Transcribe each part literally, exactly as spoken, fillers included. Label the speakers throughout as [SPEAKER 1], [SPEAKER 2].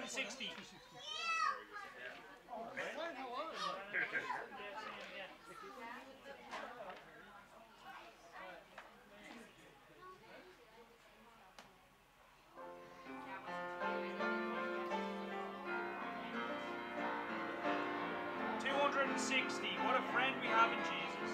[SPEAKER 1] and sixty. two hundred and sixty. What a friend we have in Jesus.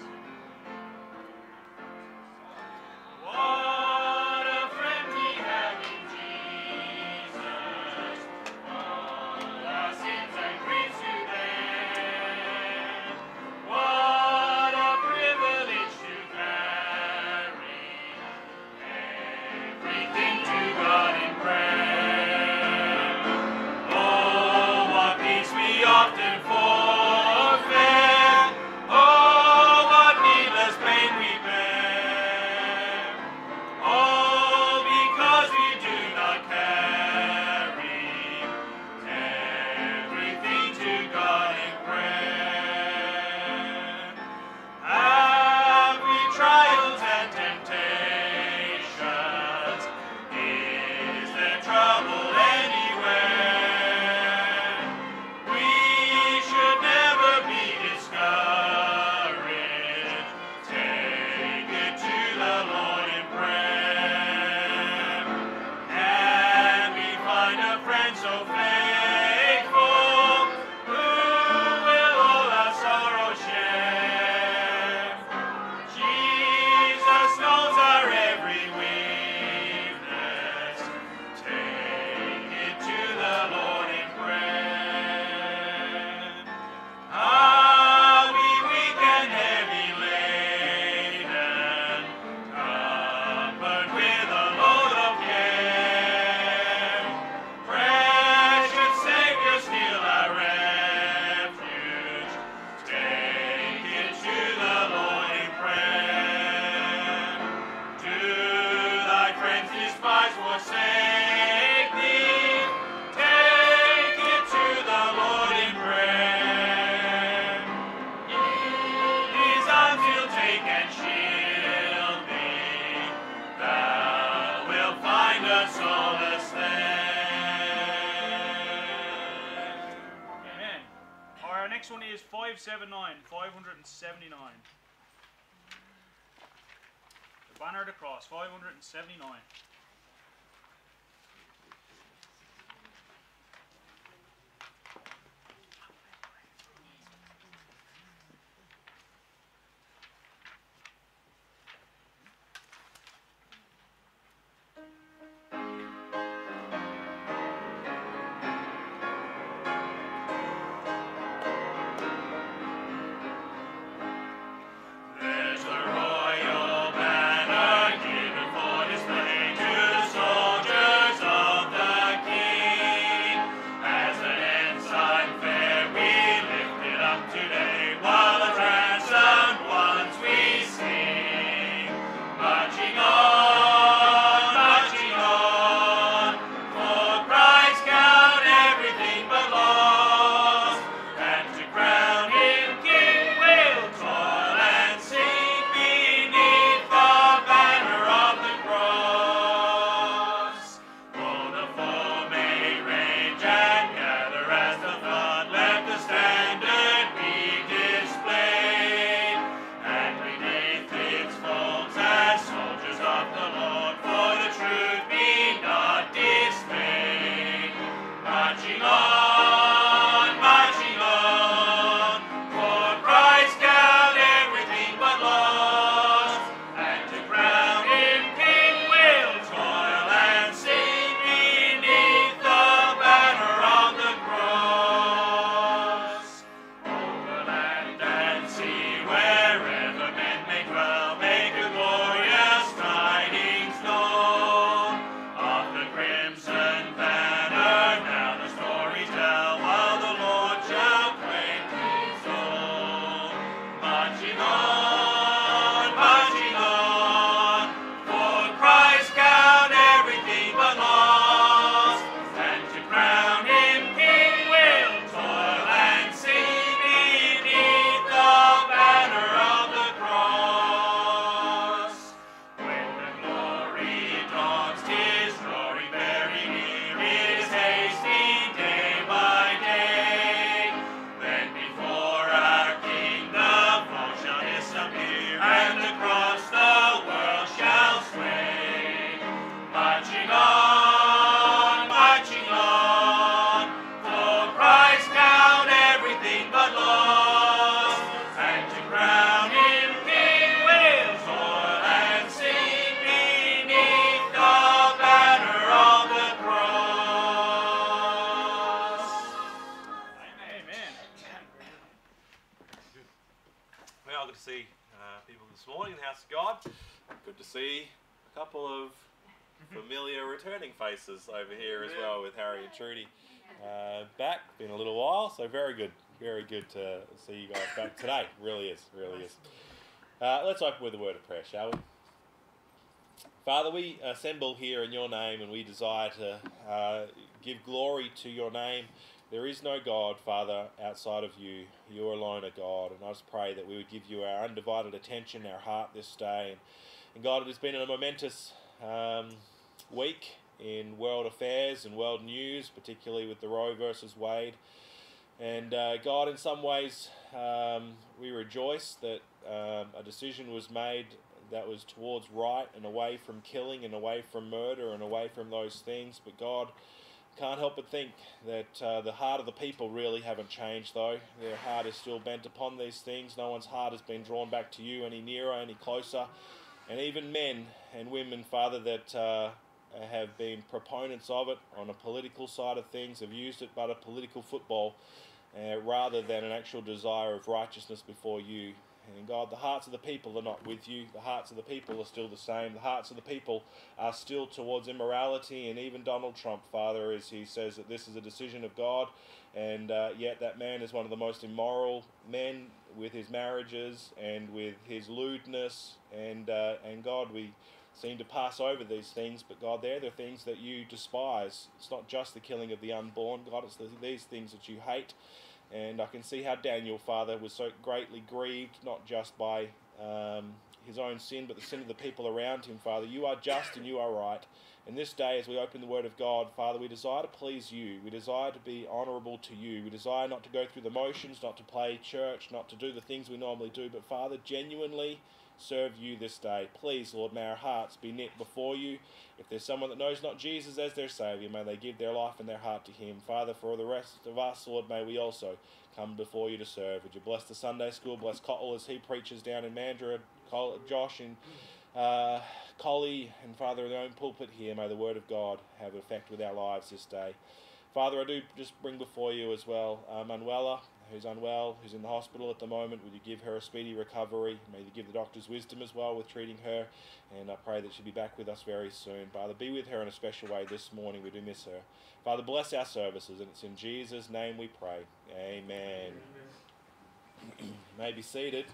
[SPEAKER 1] What a friend we have in Jesus. All our sins and griefs to bear. What a privilege to carry everything to God in prayer. Oh, what peace we often forfeit. Oh, what needless pain we bear. All because we do not carry everything to God in prayer. Have we trials and temptations? Is there trouble anywhere? We should never be discouraged. Take it to the Lord in prayer. And we find a friend so faithful, who will all our sorrow share. Jesus knows our every weakness. Take it to the Lord in prayer. Are we weak and heavy laden, covered with a load of care? Precious Savior, still our refuge. Take it to the Lord in prayer. Do thy friends despise, forsake thee? Take it to the Lord in prayer. His arms he'll take and shield thee. Thou wilt find a solace there. Amen. Our next one is five seventy-nine, five seventy-nine. The banner of the cross, five seventy-nine. There's the royal banner given for display to
[SPEAKER 2] Well, good to see uh, people this morning in the house of God. Good to see a couple of familiar returning faces over here as well with Harry and Trudy uh, back. Been a little while, so very good, very good to see you guys back today. Really is, really is. Uh, let's open with a word of prayer, shall we? Father, we assemble here in your name and we desire to uh, give glory to your name. There is no God, Father, outside of you. You alone are God. And I just pray that we would give you our undivided attention, our heart this day. And, and God, it has been a momentous um, week in world affairs and world news, particularly with the Roe versus Wade. And uh, God, in some ways, um, we rejoice that um, a decision was made that was towards right and away from killing and away from murder and away from those things. But God, can't help but think that uh, the heart of the people really haven't changed, though. Their heart is still bent upon these things. No one's heart has been drawn back to you any nearer, any closer. And even men and women, Father, that uh, have been proponents of it on a political side of things, have used it but a political football uh, rather than an actual desire of righteousness before you. And God, the hearts of the people are not with you. The hearts of the people are still the same. The hearts of the people are still towards immorality. And even Donald Trump, Father, as he says that this is a decision of God, and uh, yet that man is one of the most immoral men with his marriages and with his lewdness. And uh, and God, we seem to pass over these things, but God, they're the things that you despise. It's not just the killing of the unborn, God, it's the, these things that you hate. And I can see how Daniel, Father, was so greatly grieved, not just by um, his own sin, but the sin of the people around him, Father. You are just and you are right. And this day, as we open the Word of God, Father, we desire to please you. We desire to be honourable to you. We desire not to go through the motions, not to play church, not to do the things we normally do, but, Father, genuinely serve you this day. Please, Lord, may our hearts be knit before you. If there's someone that knows not Jesus as their Saviour, may they give their life and their heart to him. Father, for the rest of us, Lord, may we also come before you to serve. Would you bless the Sunday school, bless Cottle as he preaches down in Mandurah, Josh and uh, Collie, and Father, in their own pulpit here, may the Word of God have effect with our lives this day. Father, I do just bring before you as well uh, Manuela, who's unwell, who's in the hospital at the moment. Would you give her a speedy recovery? May you give the doctors wisdom as well with treating her. And I pray that she'll be back with us very soon. Father, be with her in a special way this morning. We do miss her. Father, bless our services, and it's in Jesus' name we pray. Amen. You may be seated.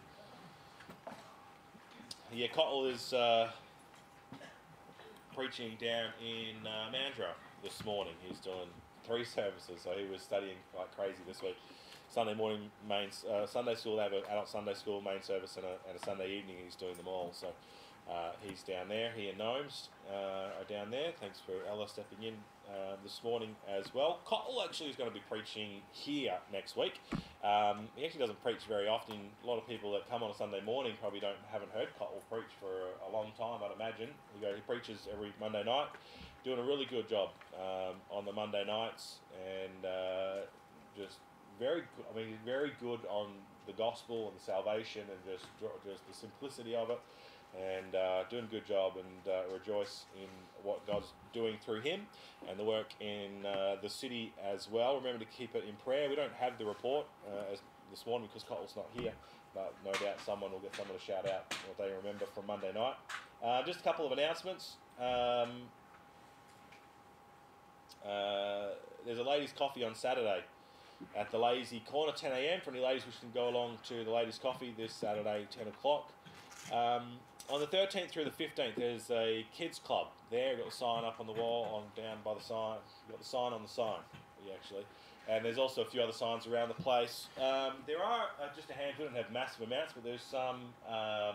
[SPEAKER 2] Yeah, Cottle is uh, preaching down in uh, Mandurah this morning. He's doing three services, so he was studying like crazy this week. Sunday morning main uh, Sunday school, they have an adult Sunday school main service and a, and a Sunday evening. He's doing them all, so uh, he's down there. He and Gnomes uh, are down there. Thanks for Ella stepping in uh, this morning as well. Cottle actually is going to be preaching here next week. Um, he actually doesn't preach very often. A lot of people that come on a Sunday morning probably don't haven't heard Cottle preach for a long time, I'd imagine. He goes, he preaches every Monday night, doing a really good job um, on the Monday nights, and uh, just. Very, I mean, very good on the gospel and the salvation and just, just the simplicity of it, and uh, doing a good job, and uh, rejoice in what God's doing through him and the work in uh, the city as well. Remember to keep it in prayer. We don't have the report uh, as this morning because Cottle's not here, but no doubt someone will get someone to shout out what they remember from Monday night. Uh, just a couple of announcements. Um, uh, there's a ladies' coffee on Saturday at the Lazy Corner, ten a m for any ladies wishing to go along to the ladies' coffee this Saturday, ten o'clock. Um, on the thirteenth through the fifteenth, there's a kids club there. You've got the sign up on the wall, on down by the sign. You've got the sign on the sign, actually. And there's also a few other signs around the place. Um, there are uh, just a handful, don't have massive amounts, but there's some um,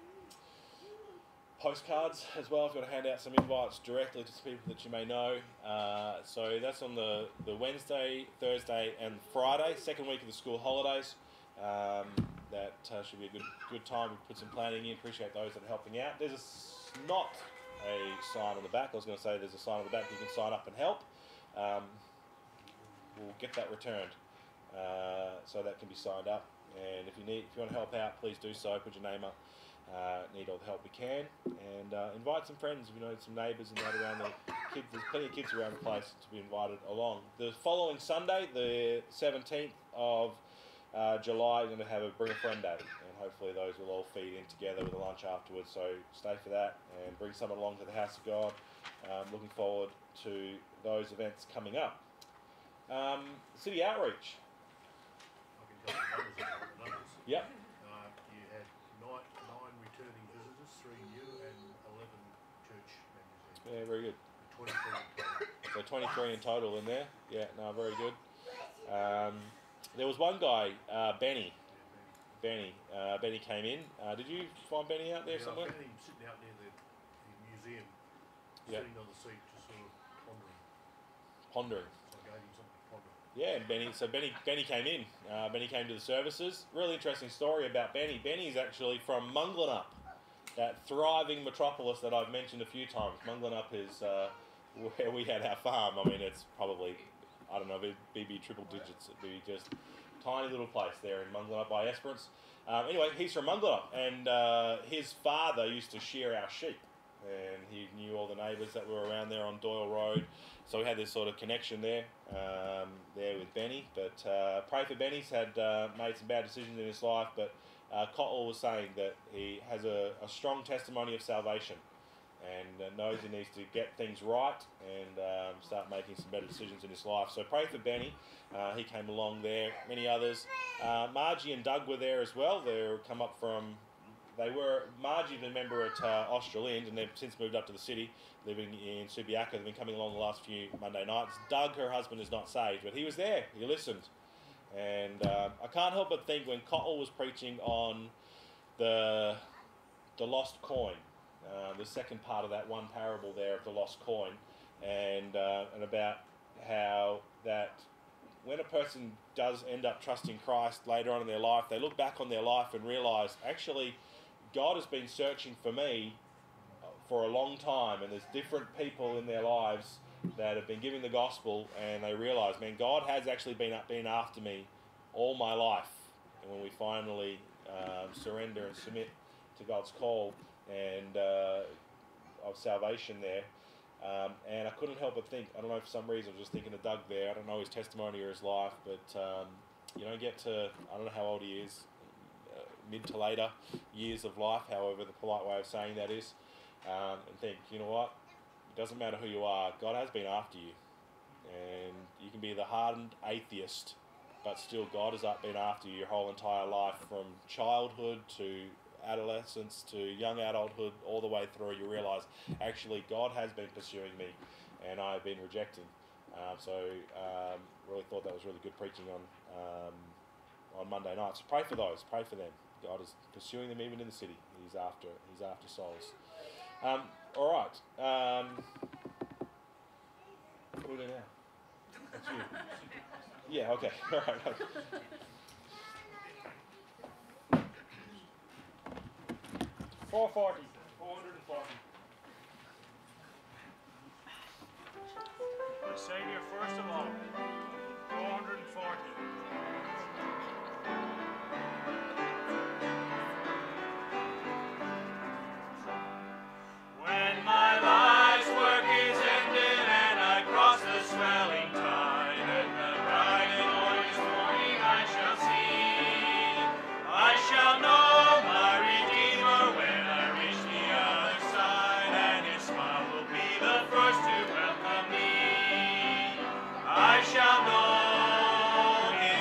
[SPEAKER 2] postcards as well. If you want to hand out some invites directly to people that you may know. Uh, so that's on the, the Wednesday, Thursday and Friday, second week of the school holidays. Um, that uh, should be a good good time. We put some planning in. Appreciate those that are helping out. There's a, not a sign on the back. I was going to say there's a sign on the back. You can sign up and help. Um, we'll get that returned. Uh, so that can be signed up. And if you need, if you want to help out, please do so. Put your name up. Uh, need all the help we can, and uh, invite some friends, if you know, some neighbours and that around the kids. There's plenty of kids around the place to be invited along. The following Sunday, the seventeenth of uh, July, we're going to have a Bring a Friend Day, and hopefully those will all feed in together with a lunch afterwards. So stay for that and bring someone along to the House of God. Um, looking forward to those events coming up. Um, City Outreach.
[SPEAKER 3] I can tell you numbers about the numbers.
[SPEAKER 2] Yep.
[SPEAKER 3] Uh, you had nine, nine returning visitors, three new and eleven church members.
[SPEAKER 2] Yeah, very good.
[SPEAKER 3] twenty-three in total.
[SPEAKER 2] So twenty-three in total in there. Yeah, no, very good. Um, there was one guy, uh, Benny. Benny. Uh, Benny came in. Uh, did you find Benny out there
[SPEAKER 3] Yeah,
[SPEAKER 2] somewhere?
[SPEAKER 3] I found him sitting out near the, the museum,
[SPEAKER 2] Yep.
[SPEAKER 3] sitting on the seat, just sort of pondering.
[SPEAKER 2] Pondering.
[SPEAKER 3] So I gave him something to ponder.
[SPEAKER 2] Yeah, and Benny. So Benny, Benny came in. Uh, Benny came to the services. Really interesting story about Benny. Benny's actually from Munglanup, that thriving metropolis that I've mentioned a few times. Munglanup is uh, where we had our farm. I mean, it's probably, I don't know, it'd be triple digits. It'd be just a tiny little place there in Munglanup by Esperance. Um, anyway, he's from Munglanup, and uh, his father used to shear our sheep, and he knew all the neighbours that were around there on Doyle Road. So we had this sort of connection there, um, there with Benny. But uh, pray for Benny. He's had uh, made some bad decisions in his life, but uh, Cottle was saying that he has a, a strong testimony of salvation, and uh, knows he needs to get things right and um, start making some better decisions in his life. So pray for Benny. Uh, he came along there. Many others. Uh, Margie and Doug were there as well. They've come up from. They were Margie's a member at uh, Australind, and they've since moved up to the city, living in Subiaco. They've been coming along the last few Monday nights. Doug, her husband, is not saved, but he was there. He listened, and um, I can't help but think when Cottle was preaching on the the lost coin, uh, the second part of that one parable there of the lost coin, and uh, and about how that when a person does end up trusting Christ later on in their life, they look back on their life and realise actually God has been searching for me for a long time, and there's different people in their lives that have been giving the gospel, and they realise, man, God has actually been been after me all my life. And when we finally um, surrender and submit to God's call and uh, of salvation there, um, and I couldn't help but think, I don't know, for some reason I was just thinking of Doug there. I don't know his testimony or his life, but um, you don't get to, I don't know how old he is, uh, mid to later years of life, however the polite way of saying that is, um, and think, you know what, it doesn't matter who you are, God has been after you. And you can be the hardened atheist, but still God has been after you your whole entire life, from childhood to adolescence to young adulthood, all the way through. You realise, actually, God has been pursuing me, and I've been rejecting. Um, so, um, really thought that was really good preaching on um, on Monday nights. So pray for those. Pray for them. God is pursuing them even in the city. He's after. He's after souls. Um, all right. Um, what do we do now? That's you. Yeah. Okay. All right. Okay. Four forty. Four hundred and forty.
[SPEAKER 1] The Saviour first of all. Four hundred and forty. When my life's work is ended and I cross the swelling tide, and the bright and glorious morning I shall see, I shall know my Redeemer when I reach the other side, and His smile will be the first to welcome me. I shall know Him.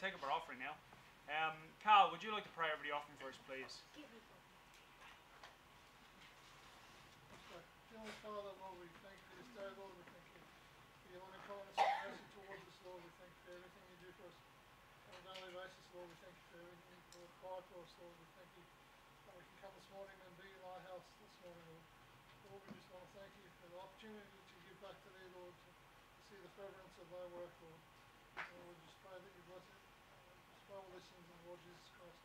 [SPEAKER 4] take up our offering now. Um, Carl, would you like to pray over the offering for us, please?
[SPEAKER 5] Heavenly Father, Lord, we thank you for this day, Lord. We thank you for your loving kindness and mercy towards us, Lord. We thank you for everything you do for us on a daily basis, Lord. We thank you for everything you provide for us, Lord. We thank you that we can come this morning and be in thy house this morning, Lord. Lord, we just want to thank you for the opportunity to give back to thee, Lord, to, to see the furtherance of thy work, Lord. And Lord, we just pray that you bless it. Uh, just pray all these things in the Lord Jesus Christ.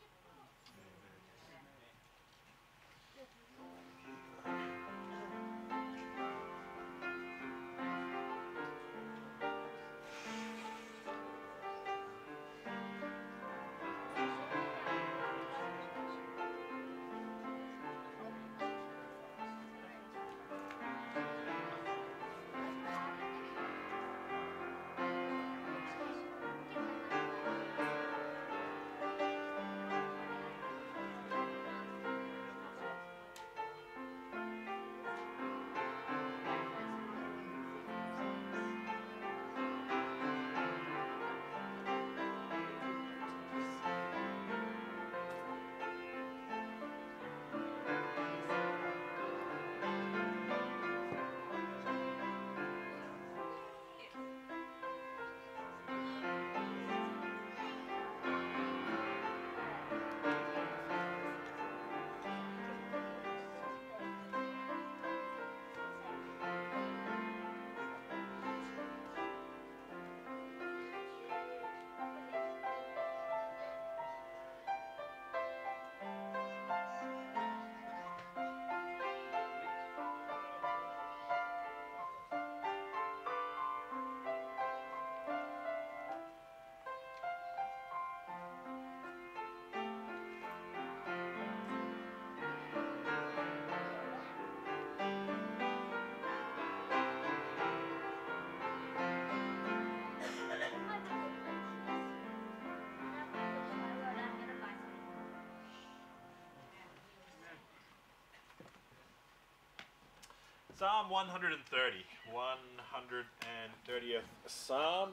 [SPEAKER 2] Psalm one hundred thirty, one hundred thirtieth Psalm,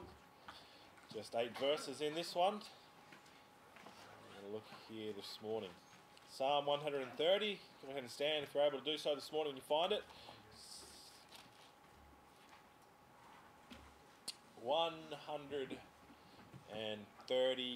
[SPEAKER 2] just eight verses in this one. I'm going to look here this morning. Psalm one hundred thirty, go ahead and stand if you're able to do so this morning and you find it. one hundred thirty.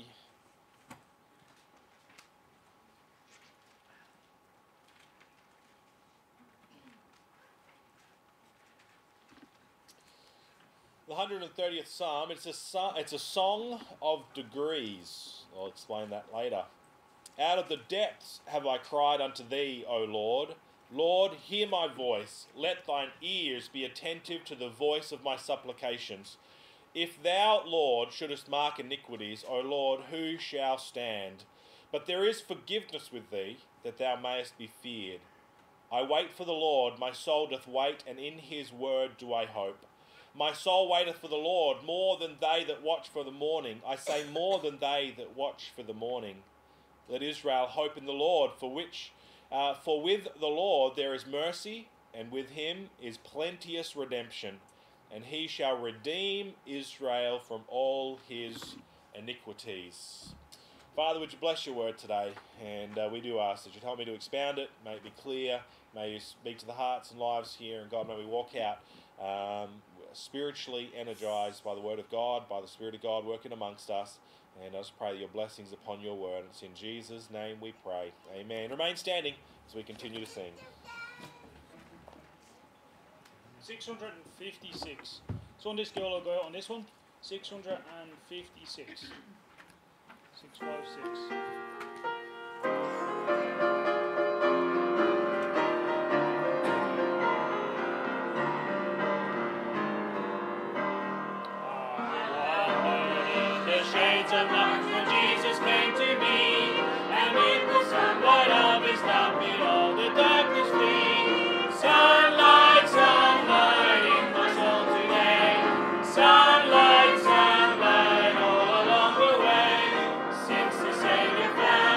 [SPEAKER 2] The one hundred thirtieth Psalm, it's a, so- it's a song of degrees. I'll explain that later. Out of the depths have I cried unto thee, O Lord. Lord, hear my voice. Let thine ears be attentive to the voice of my supplications. If thou, Lord, shouldest mark iniquities, O Lord, who shall stand? But there is forgiveness with thee, that thou mayest be feared. I wait for the Lord, my soul doth wait, and in his word do I hope. My soul waiteth for the Lord more than they that watch for the morning. I say more than they that watch for the morning. Let Israel hope in the Lord, for which, uh, for with the Lord there is mercy, and with him is plenteous redemption, and he shall redeem Israel from all his iniquities. Father, would you bless your word today? And uh, we do ask that you'd help me to expound it, may it be clear, may you speak to the hearts and lives here, and God, may we walk out um, spiritually energized by the word of God, by the Spirit of God working amongst us. And I just pray that your blessings upon your word. It's in Jesus' name we pray. Amen. Remain standing as we continue to sing.
[SPEAKER 4] six hundred fifty-six. Sunday school will go out on this one. six hundred fifty-six. six five six.
[SPEAKER 1] Shades of light when Jesus came to me, and in the sunlight of his love did all the darkness flee. Sunlight, sunlight in my soul today. Sunlight, sunlight all along the way. Since the Savior found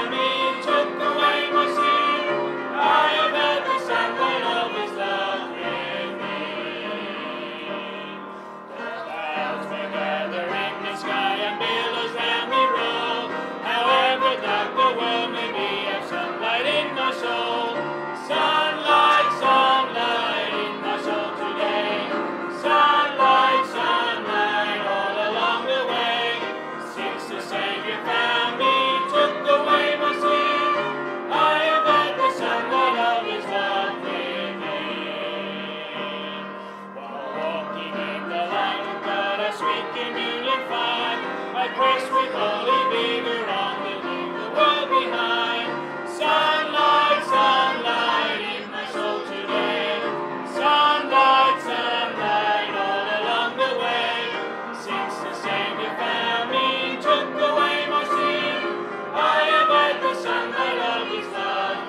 [SPEAKER 4] I press with holy vigor on to leave the world behind. Sunlight, sunlight in my soul today. Sunlight, sunlight all along the way. Since the Savior found me, took away my sin, I have had the sunlight of His love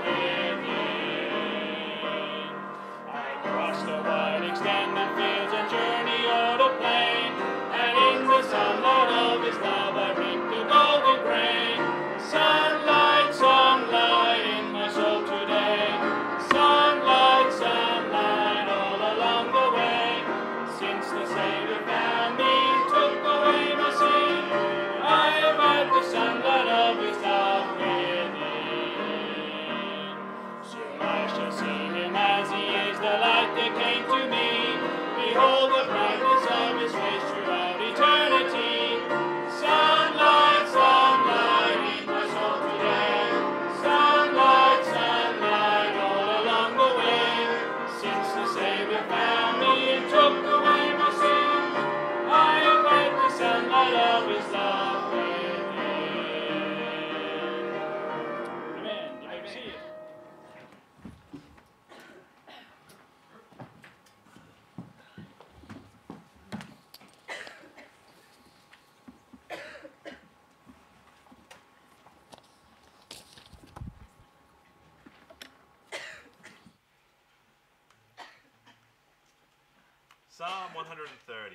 [SPEAKER 4] within. I crossed the wide extended fields and journey o'er the plain, and in the sunlight of His love I reap the golden grain. Sunlight, sunlight in my soul today. Sunlight, sunlight all along the way. Since the Savior found me, took away my sin, I have had the sunlight of His love within. Soon I shall see Him as He is, the light that came to me. Behold the brightness of His face throughout eternity. Sunlight, sunlight in my soul today. Sunlight, sunlight all along the way. Since the Savior found me and took away my sin, I have had the sunlight of His love within. Amen. You may be seated.
[SPEAKER 2] Psalm one hundred thirty.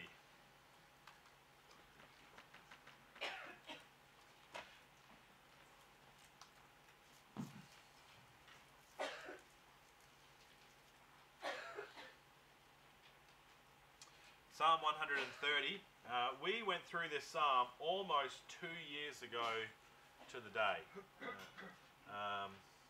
[SPEAKER 2] Psalm one hundred thirty. Uh, we went through this psalm almost two years ago to the day. Um,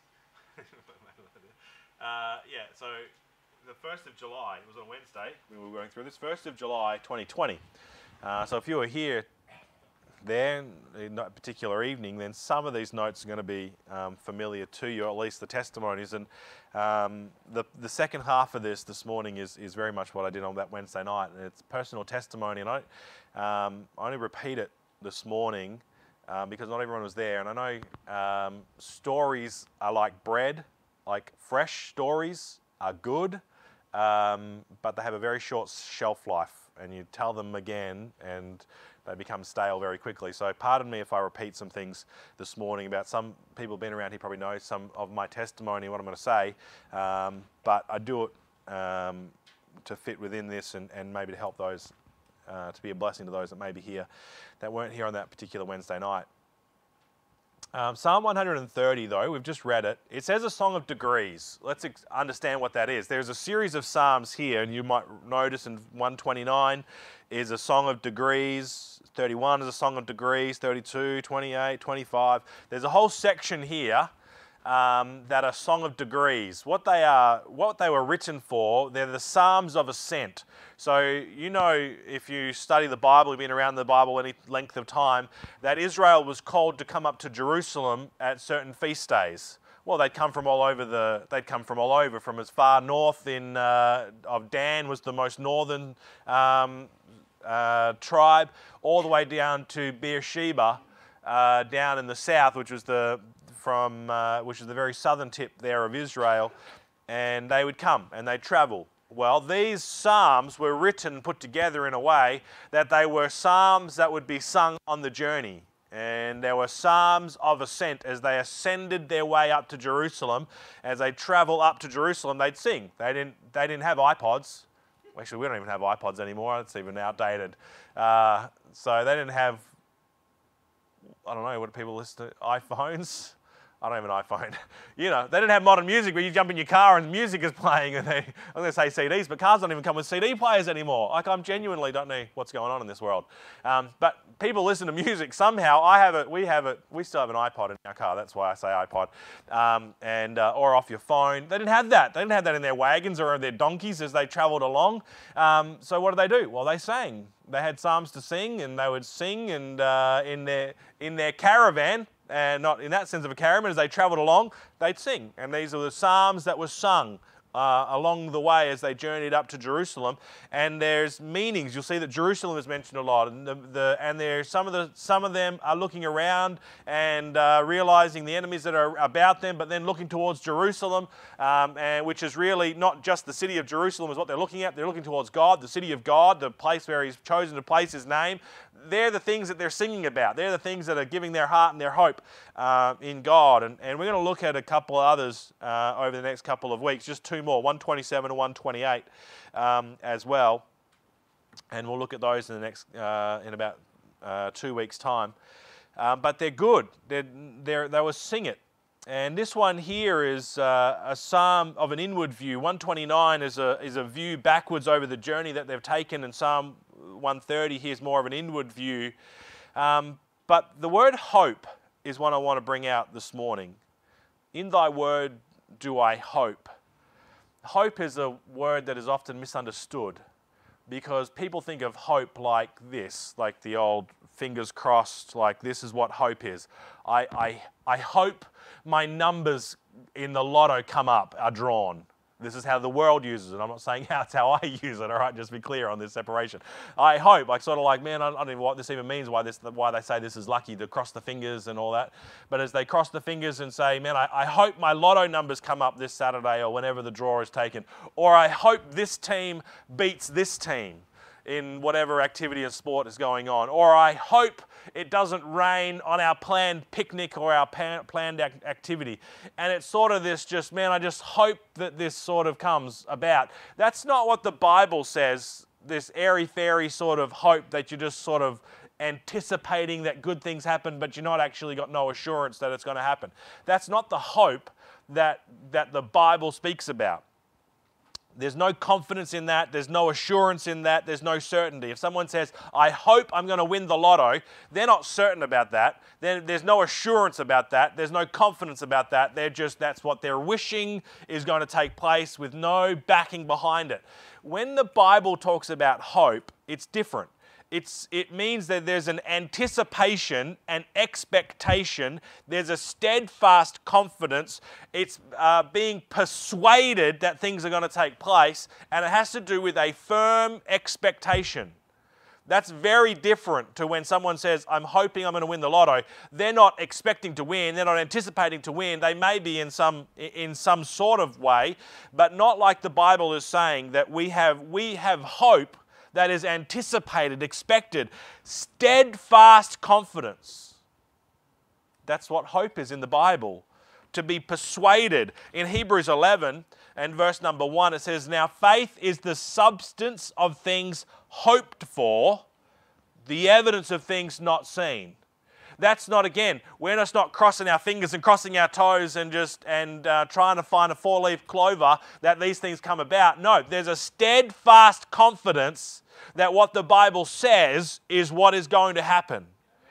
[SPEAKER 2] uh, yeah, so the first of July, it was on Wednesday, we were going through this, first of July twenty twenty. Uh, so if you were here then, in that particular evening, then some of these notes are going to be um, familiar to you, at least the testimonies. And um, the, the second half of this this morning is, is very much what I did on that Wednesday night. And it's personal testimony, and I, um, I only repeat it this morning um, because not everyone was there. And I know um, stories are like bread, like fresh stories are good, um, but they have a very short shelf life, and you tell them again and they become stale very quickly. So pardon me if I repeat some things this morning about some people been around here probably know some of my testimony and what I'm going to say, um, but I do it um, to fit within this and, and maybe to help those, uh, to be a blessing to those that may be here that weren't here on that particular Wednesday night. Um, Psalm one hundred thirty, though, we've just read it. It says a song of degrees. Let's ex- understand what that is. There's a series of psalms here, and you might notice in one twenty-nine is a song of degrees, thirty-one is a song of degrees, thirty-two, twenty-eight, twenty-five. There's a whole section here um, that are song of degrees. What they are, what they were written for, they're the psalms of ascent. So you know, if you study the Bible, you've been around the Bible any length of time, that Israel was called to come up to Jerusalem at certain feast days. Well, they'd come from all over the. They'd come from all over, from as far north in uh, of Dan was the most northern um, uh, tribe, all the way down to Beersheba, uh, down in the south, which was the from uh, which is the very southern tip there of Israel, and they would come and they'd travel. Well, these psalms were written, put together in a way that they were psalms that would be sung on the journey. And there were psalms of ascent as they ascended their way up to Jerusalem. As they travel up to Jerusalem, they'd sing. They didn't, they didn't have iPods. Actually, we don't even have iPods anymore. It's even outdated. Uh, so they didn't have, I don't know, what do people listen to? iPhones? I don't have an iPhone. You know, they didn't have modern music where you jump in your car and music is playing. And they, I'm going to say C Ds, but cars don't even come with C D players anymore. Like, I genuinely don't know what's going on in this world. Um, but people listen to music somehow. I have it. We have it. We still have an iPod in our car. That's why I say iPod. Um, and uh, or off your phone. They didn't have that. They didn't have that in their wagons or their donkeys as they travelled along. Um, so what did they do? Well, they sang. They had psalms to sing, and they would sing, and uh, in their in their caravan. And not in that sense of a caravan, as they travelled along, they'd sing. And these are the psalms that were sung uh, along the way as they journeyed up to Jerusalem, and there's meanings. You'll see that Jerusalem is mentioned a lot, and the, the and there some of the some of them are looking around and uh, realizing the enemies that are about them, but then looking towards Jerusalem, um, and which is really not just the city of Jerusalem is what they're looking at. They're looking towards God, the city of God, the place where He's chosen to place His name. They're the things that they're singing about. They're the things that are giving their heart and their hope uh, in God. And, and we're going to look at a couple of others uh, over the next couple of weeks, just two more, one twenty-seven and one twenty-eight um, as well. And we'll look at those in the next, uh, in about uh, two weeks' time. Um, but they're good. They're, they're, they will sing it. And this one here is uh, a psalm of an inward view. one twenty-nine is a, is a view backwards over the journey that they've taken, and Psalm one thirty here is more of an inward view. Um, but the word hope is one I want to bring out this morning. In thy word do I hope. Hope is a word that is often misunderstood because people think of hope like this, like the old fingers crossed, like this is what hope is. I, I, I hope my numbers in the lotto come up, are drawn. This is how the world uses it. I'm not saying that's how I use it, all right? Just be clear on this separation. I hope, like sort of like, man, I don't even know what this even means, why this, why they say this is lucky, to cross the fingers and all that. But as they cross the fingers and say, man, I, I hope my lotto numbers come up this Saturday or whenever the draw is taken. Or I hope this team beats this team in whatever activity of sport is going on. Or I hope it doesn't rain on our planned picnic or our planned activity. And it's sort of this just, man, I just hope that this sort of comes about. That's not what the Bible says, this airy-fairy sort of hope that you're just sort of anticipating that good things happen, but you're not actually got no assurance that it's going to happen. That's not the hope that, that the Bible speaks about. There's no confidence in that. There's no assurance in that. There's no certainty. If someone says, I hope I'm going to win the lotto, they're not certain about that. Then there's no assurance about that. There's no confidence about that. They're just, that's what they're wishing is going to take place with no backing behind it. When the Bible talks about hope, it's different. It's, it means that there's an anticipation, an expectation, there's a steadfast confidence, it's uh, being persuaded that things are going to take place, and it has to do with a firm expectation. That's very different to when someone says, I'm hoping I'm going to win the lotto. They're not expecting to win, they're not anticipating to win. They may be in some, in some sort of way, but not like the Bible is saying that we have, we have hope that is anticipated, expected, steadfast confidence. That's what hope is in the Bible. To be persuaded. In Hebrews eleven and verse number one, it says, now faith is the substance of things hoped for, the evidence of things not seen. That's not, again, we're just not crossing our fingers and crossing our toes and just and uh, trying to find a four-leaf clover that these things come about. No, there's a steadfast confidence that what the Bible says is what is going to happen.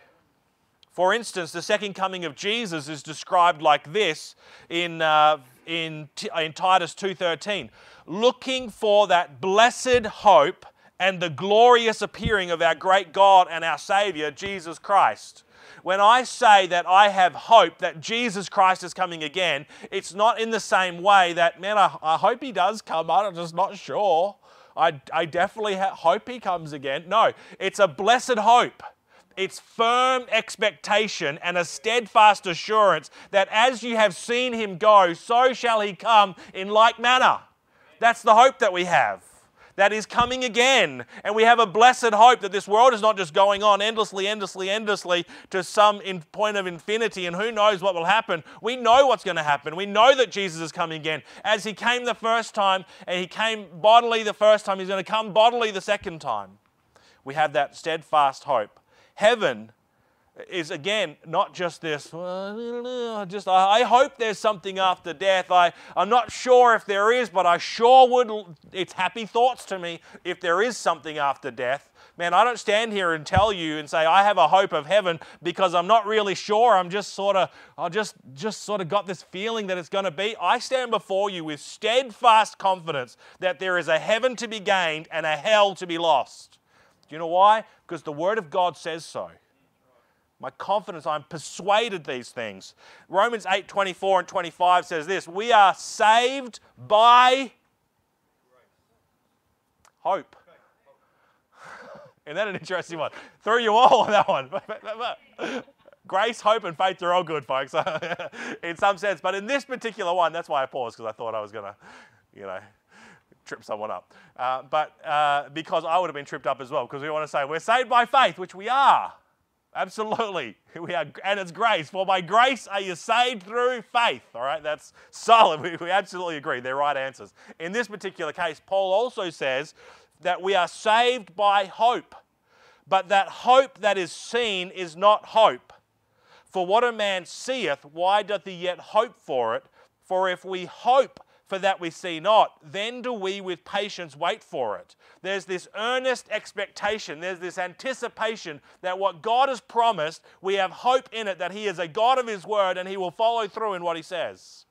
[SPEAKER 2] For instance, the second coming of Jesus is described like this in, uh, in, in Titus two thirteen. Looking for that blessed hope and the glorious appearing of our great God and our Savior, Jesus Christ. When I say that I have hope that Jesus Christ is coming again, it's not in the same way that, man, I, I hope He does come. I'm just not sure. I, I definitely ha- hope He comes again. No, it's a blessed hope. It's firm expectation and a steadfast assurance that as you have seen Him go, so shall He come in like manner. That's the hope that we have. That is coming again. And we have a blessed hope that this world is not just going on endlessly, endlessly, endlessly to some in point of infinity, and who knows what will happen. We know what's going to happen. We know that Jesus is coming again. As He came the first time, and He came bodily the first time, He's going to come bodily the second time. We have that steadfast hope. Heaven is, again, not just this, well, just I hope there's something after death. I, I'm not sure if there is, but I sure would, it's happy thoughts to me if there is something after death. Man, I don't stand here and tell you and say I have a hope of heaven because I'm not really sure. I'm just sort of, I just, just sort of got this feeling that it's going to be. I stand before you with steadfast confidence that there is a heaven to be gained and a hell to be lost. Do you know why? Because the Word of God says so. My confidence, I'm persuaded these things. Romans eight, twenty-four and twenty-five says this, we are saved by hope. Isn't that an interesting one? Threw you all on that one. Grace, hope, and faith are all good, folks, in some sense. But in this particular one, that's why I paused, because I thought I was going to, you know, trip someone up. Uh, but uh, because I would have been tripped up as well, because we want to say we're saved by faith, which we are. Absolutely. We are, and it's grace. For by grace are you saved through faith. All right, that's solid. We, we absolutely agree. They're right answers. In this particular case, Paul also says that we are saved by hope, but that hope that is seen is not hope. For what a man seeth, why doth he yet hope for it? For if we hope for that we see not, then do we with patience wait for it. There's this earnest expectation, there's this anticipation that what God has promised, we have hope in it that He is a God of His word and He will follow through in what He says.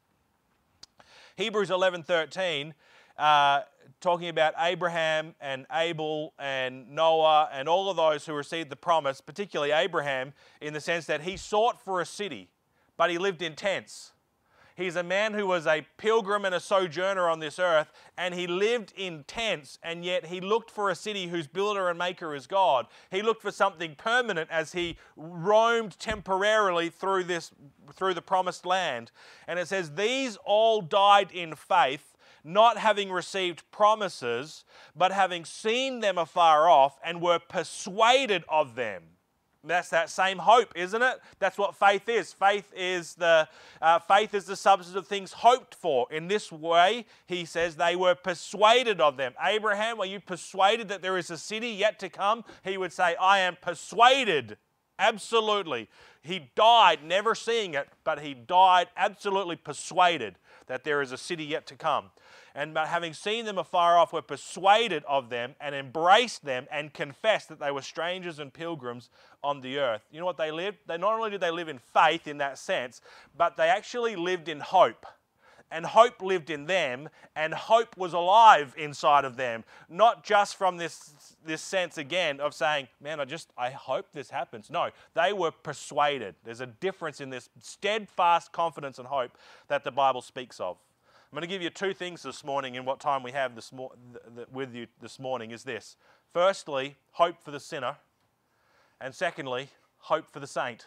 [SPEAKER 2] Hebrews eleven thirteen, uh, talking about Abraham and Abel and Noah and all of those who received the promise, particularly Abraham, in the sense that he sought for a city, but he lived in tents. He's a man who was a pilgrim and a sojourner on this earth, and he lived in tents, and yet he looked for a city whose builder and maker is God. He looked for something permanent as he roamed temporarily through this, through the promised land. And it says, these all died in faith, not having received promises, but having seen them afar off, and were persuaded of them. That's that same hope, isn't it? That's what faith is. Faith is the uh, faith is the substance of things hoped for. In this way, he says, they were persuaded of them. Abraham, are you persuaded that there is a city yet to come? He would say, I am persuaded. Absolutely. He died never seeing it, but he died absolutely persuaded that there is a city yet to come. And having seen them afar off, were persuaded of them and embraced them and confessed that they were strangers and pilgrims on the earth. You know what they lived? They not only did they live in faith in that sense, but they actually lived in hope. And hope lived in them, and hope was alive inside of them. Not just from this, this sense again of saying, man, I just, I hope this happens. No, they were persuaded. There's a difference in this steadfast confidence and hope that the Bible speaks of. I'm going to give you two things this morning in what time we have this mo- th- th- with you this morning is this. Firstly, hope for the sinner. And secondly, hope for the saint.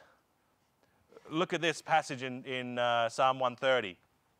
[SPEAKER 2] Look at this passage in, in uh, Psalm one thirty.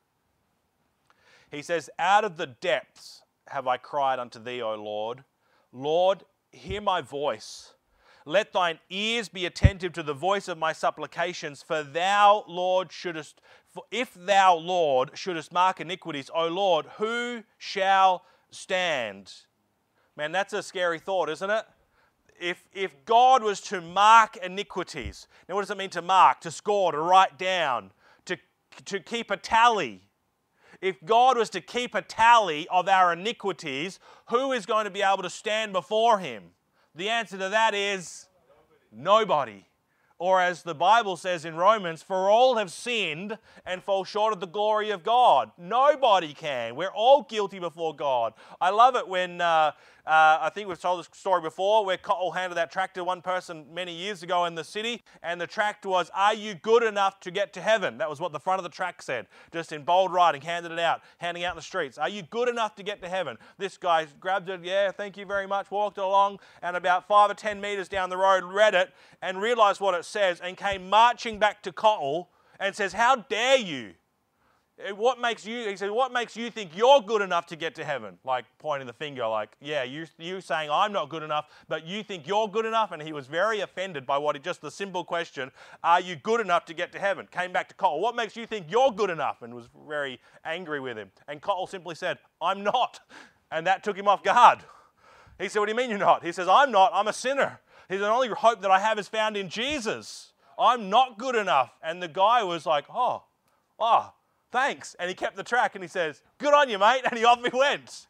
[SPEAKER 2] He says, out of the depths have I cried unto thee, O Lord. Lord, hear my voice. Let thine ears be attentive to the voice of my supplications, for thou, Lord, shouldest, for if thou, Lord, shouldest mark iniquities, O Lord, who shall stand? Man, that's a scary thought, isn't it? If, if God was to mark iniquities, now what does it mean to mark? To score, to write down, to, to keep a tally. If God was to keep a tally of our iniquities, who is going to be able to stand before Him? The answer to that is nobody. Or as the Bible says in Romans, for all have sinned and fall short of the glory of God. Nobody can. We're all guilty before God. I love it when, uh, uh, I think we've told this story before, where Cottle handed that tract to one person many years ago in the city, and the tract was, are you good enough to get to heaven? That was what the front of the tract said, just in bold writing, handed it out, handing out in the streets. Are you good enough to get to heaven? This guy grabbed it, yeah, thank you very much, walked along, and about five or ten meters down the road, read it, and realized what it says, and came marching back to Cottle and says, how dare you? What makes you, he said, what makes you think you're good enough to get to heaven? Like pointing the finger like, yeah, you, you saying I'm not good enough, but you think you're good enough? And he was very offended by what he, just the simple question, are you good enough to get to heaven? Came back to Cottle, what makes you think you're good enough? And was very angry with him. And Cottle simply said, I'm not. And that took him off guard. He said, what do you mean you're not? He says, I'm not, I'm a sinner. He said, the only hope that I have is found in Jesus. I'm not good enough. And the guy was like, oh, oh, thanks. And he kept the track and he says, good on you, mate. And he off he went.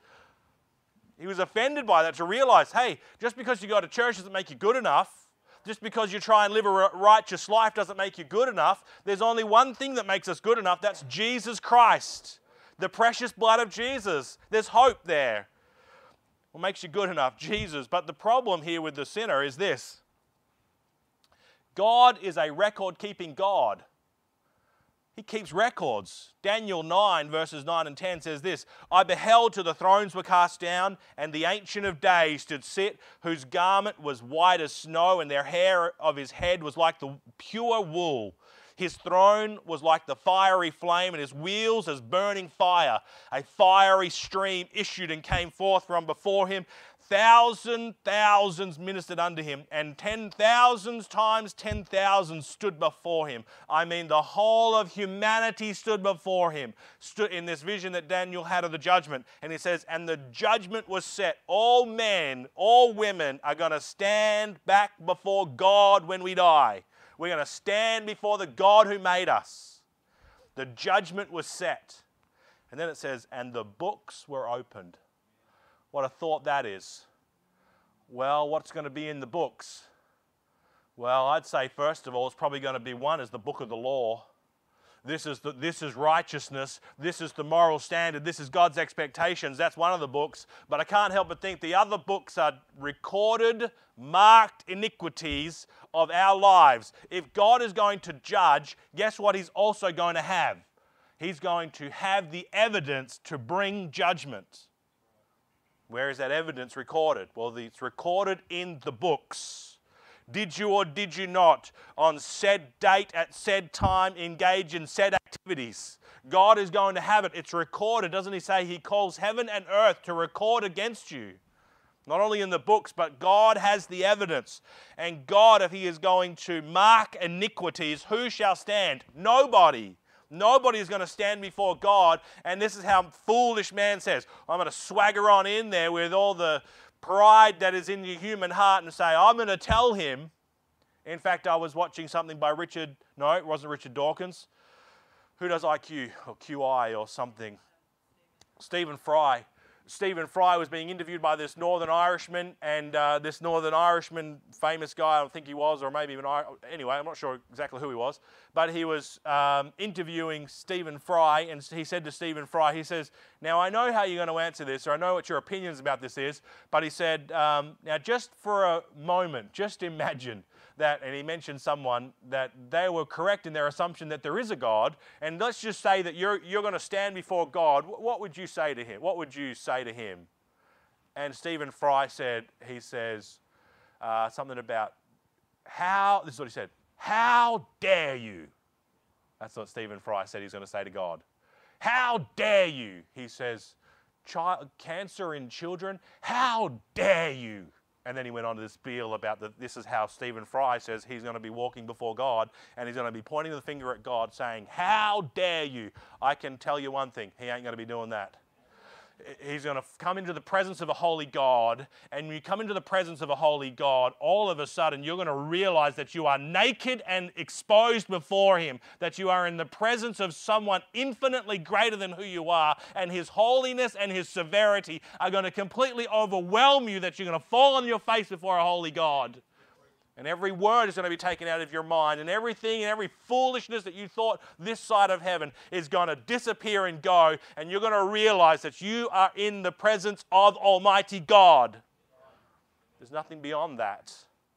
[SPEAKER 2] He was offended by that to realize, hey, just because you go to church doesn't make you good enough. Just because you try and live a righteous life doesn't make you good enough. There's only one thing that makes us good enough. That's Jesus Christ. The precious blood of Jesus. There's hope there. What makes you good enough? Jesus. But the problem here with the sinner is this. God is a record-keeping God. He keeps records. Daniel nine, verses nine and ten says this, I beheld till the thrones were cast down, and the Ancient of Days did sit, whose garment was white as snow, and their hair of his head was like the pure wool. His throne was like the fiery flame, and his wheels as burning fire. A fiery stream issued and came forth from before him. Thousand thousands ministered unto him, and ten thousands times ten thousands stood before him. I mean, the whole of humanity stood before him, stood in this vision that Daniel had of the judgment. And he says, and the judgment was set. All men, all women are going to stand back before God when we die. We're going to stand before the God who made us. The judgment was set. And then it says, and the books were opened. What a thought that is. Well, what's going to be in the books? Well, I'd say first of all, it's probably going to be one is the book of the law. This is, the, this is righteousness. This is the moral standard. This is God's expectations. That's one of the books. But I can't help but think the other books are recorded, marked iniquities of our lives. If God is going to judge, guess what he's also going to have? He's going to have the evidence to bring judgment. Where is that evidence recorded? Well, it's recorded in the books. Did you or did you not, on said date at said time, engage in said activities? God is going to have it. It's recorded. Doesn't he say he calls heaven and earth to record against you? Not only in the books, but God has the evidence. And God, if he is going to mark iniquities, who shall stand? Nobody. Nobody is going to stand before God, and this is how foolish man says, I'm going to swagger on in there with all the pride that is in your human heart and say, I'm going to tell him. In fact, I was watching something by Richard, no, it wasn't Richard Dawkins. Who does I Q or Q I or something? Stephen Fry. Stephen Fry was being interviewed by this Northern Irishman, and uh, this Northern Irishman, famous guy, I don't think he was, or maybe even, anyway, I'm not sure exactly who he was, but he was um, interviewing Stephen Fry, and he said to Stephen Fry, he says, now I know how you're going to answer this, or I know what your opinions about this is, but he said, um, now just for a moment, just imagine that, and he mentioned someone, that they were correct in their assumption that there is a God, and let's just say that you're, you're going to stand before God. What would you say to him? What would you say to him? And Stephen Fry said, he says uh, something about, how, this is what he said, how dare you? That's what Stephen Fry said he's going to say to God. How dare you? He says, child, cancer in children, how dare you? And then he went on to this spiel about that this is how Stephen Fry says he's going to be walking before God, and he's going to be pointing the finger at God saying, how dare you? I can tell you one thing, he ain't going to be doing that. He's going to come into the presence of a holy God, and when you come into the presence of a holy God, all of a sudden you're going to realize that you are naked and exposed before him, that you are in the presence of someone infinitely greater than who you are, and his holiness and his severity are going to completely overwhelm you, that you're going to fall on your face before a holy God. And every word is going to be taken out of your mind, and everything and every foolishness that you thought this side of heaven is going to disappear and go, and you're going to realize that you are in the presence of Almighty God. There's nothing beyond that.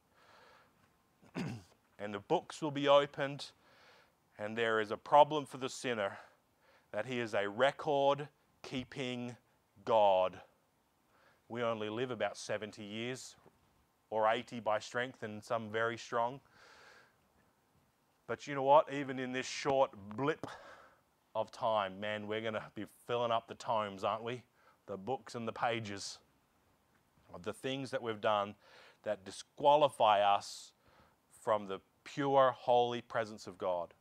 [SPEAKER 2] And the books will be opened, and there is a problem for the sinner, that he is a record-keeping God. We only live about seventy years. Or eighty by strength, and some very strong. But you know what? Even in this short blip of time, man, we're going to be filling up the tomes, aren't we? The books and the pages of the things that we've done that disqualify us from the pure, holy presence of God.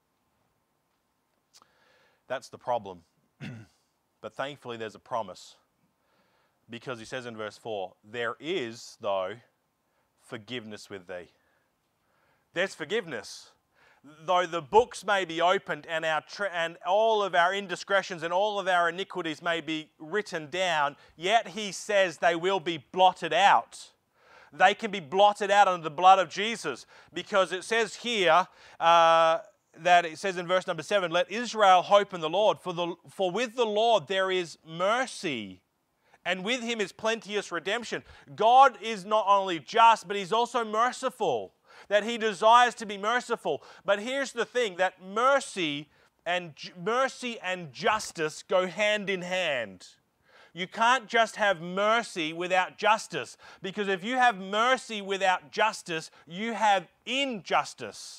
[SPEAKER 2] That's the problem. But thankfully there's a promise. Because he says in verse four, there is, though, forgiveness with thee. There's forgiveness. Though the books may be opened and our tra- and all of our indiscretions and all of our iniquities may be written down, yet he says they will be blotted out. They can be blotted out under the blood of Jesus, because it says here uh, that it says in verse number seven, let Israel hope in the Lord, for the for with the Lord there is mercy, and with him is plenteous redemption. God is not only just, but he's also merciful.
[SPEAKER 6] that he desires to be merciful. But here's the thing, that mercy and mercy and justice go hand in hand. You can't just have mercy without justice, because if you have mercy without justice, you have injustice.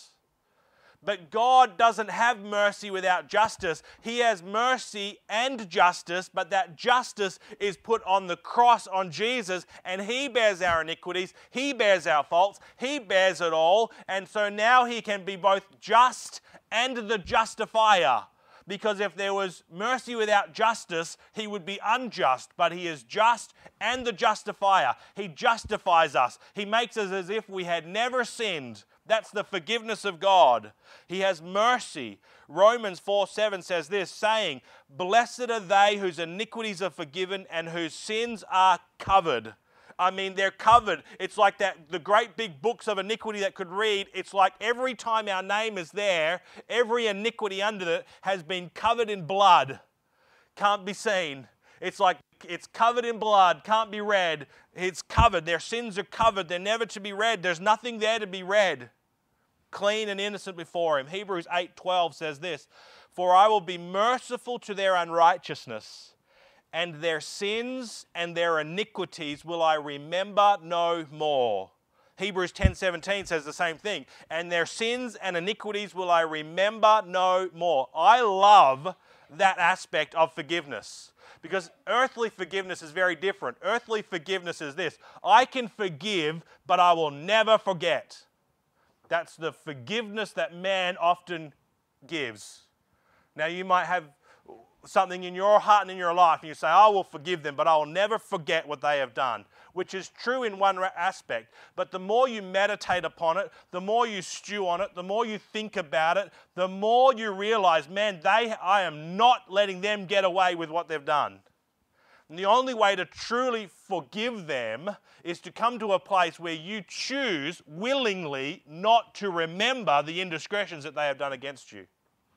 [SPEAKER 6] But God doesn't have mercy without justice. He has mercy and justice, but that justice is put on the cross on Jesus, and he bears our iniquities, he bears our faults, he bears it all, and so now he can be both just and the justifier. Because if there was mercy without justice, he would be unjust, but he is just and the justifier. He justifies us. He makes us as if we had never sinned. That's the forgiveness of God. He has mercy. Romans four seven says this, saying, "Blessed are they whose iniquities are forgiven and whose sins are covered." I mean, they're covered. It's like that, the great big books of iniquity that could read. It's like every time our name is there, every iniquity under it has been covered in blood. Can't be seen. It's like it's covered in blood, can't be read. It's covered. Their sins are covered. They're never to be read. There's nothing there to be read. Clean and innocent before him. Hebrews eight twelve says this, "For I will be merciful to their unrighteousness, and their sins and their iniquities will I remember no more." Hebrews ten seventeen says the same thing. "And their sins and iniquities will I remember no more." I love that aspect of forgiveness, because earthly forgiveness is very different. Earthly forgiveness is this: I can forgive, but I will never forget. That's the forgiveness that man often gives. Now you might have something in your heart and in your life, and you say, "I will forgive them, but I will never forget what they have done," which is true in one aspect. But the more you meditate upon it, the more you stew on it, the more you think about it, the more you realize, man, they, I am not letting them get away with what they've done. And the only way to truly forgive them is to come to a place where you choose willingly not to remember the indiscretions that they have done against you.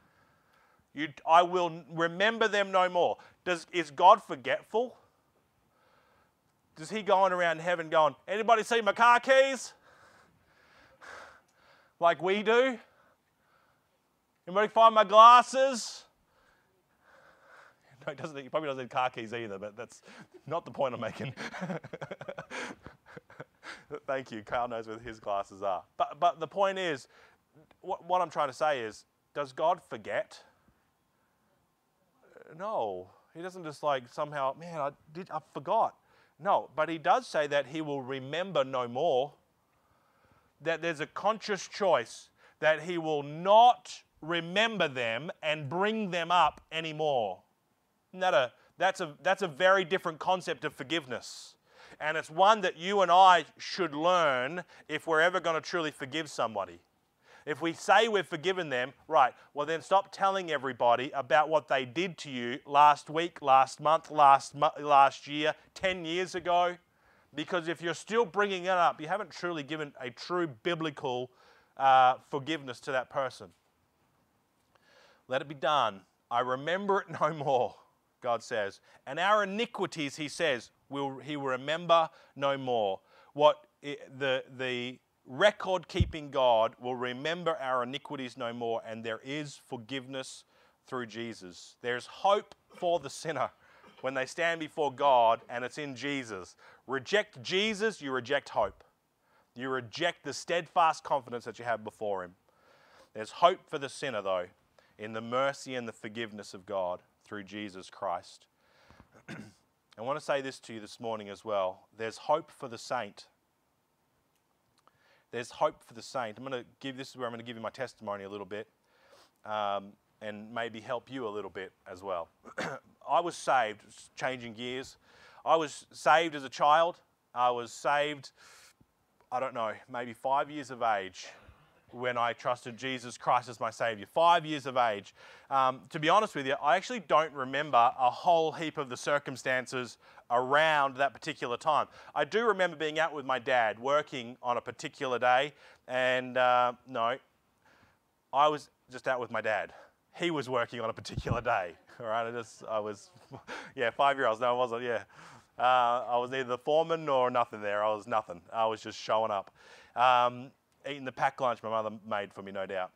[SPEAKER 6] You, I will remember them no more. Does, is God forgetful? Does he going around heaven going, "Anybody see my car keys?" Like we do? Anybody find my glasses? No, he, doesn't, he probably doesn't need car keys either, but that's not the point I'm making. Thank you. Carl knows where his glasses are. But, but the point is, what, what I'm trying to say is, does God forget? No. He doesn't just like somehow, man, I, did, I forgot. No, but he does say that he will remember no more. That there's a conscious choice that he will not remember them and bring them up anymore. Isn't that a, that's a, that's a very different concept of forgiveness. And it's one that you and I should learn if we're ever going to truly forgive somebody. If we say we've forgiven them, right, well then stop telling everybody about what they did to you last week, last month, last, mo- last year, ten years ago. Because if you're still bringing it up, you haven't truly given a true biblical uh, forgiveness to that person. Let it be done. I remember it no more, God says. And our iniquities, he says, will he will remember no more. What the the record-keeping God will remember our iniquities no more, and there is forgiveness through Jesus. There's hope for the sinner when they stand before God, and it's in Jesus. Reject Jesus, you reject hope. You reject the steadfast confidence that you have before him. There's hope for the sinner, though, in the mercy and the forgiveness of God through Jesus Christ. I want to say this to you this morning as well. There's hope for the saint. There's hope for the saint. I'm going to give, this is where I'm going to give you my testimony a little bit, um, and maybe help you a little bit as well. I was saved, changing gears. I was saved as a child. I was saved, I don't know, maybe five years of age when I trusted Jesus Christ as my Savior. Five years of age. Um, to be honest with you, I actually don't remember a whole heap of the circumstances around that particular time. I do remember being out with my dad, working on a particular day, and uh, no, I was just out with my dad. He was working on a particular day. All right, I just, I was, yeah, five-year-olds. No, I wasn't. Yeah, uh, I was neither the foreman nor nothing there. I was nothing. I was just showing up. Um, eating the packed lunch my mother made for me, no doubt.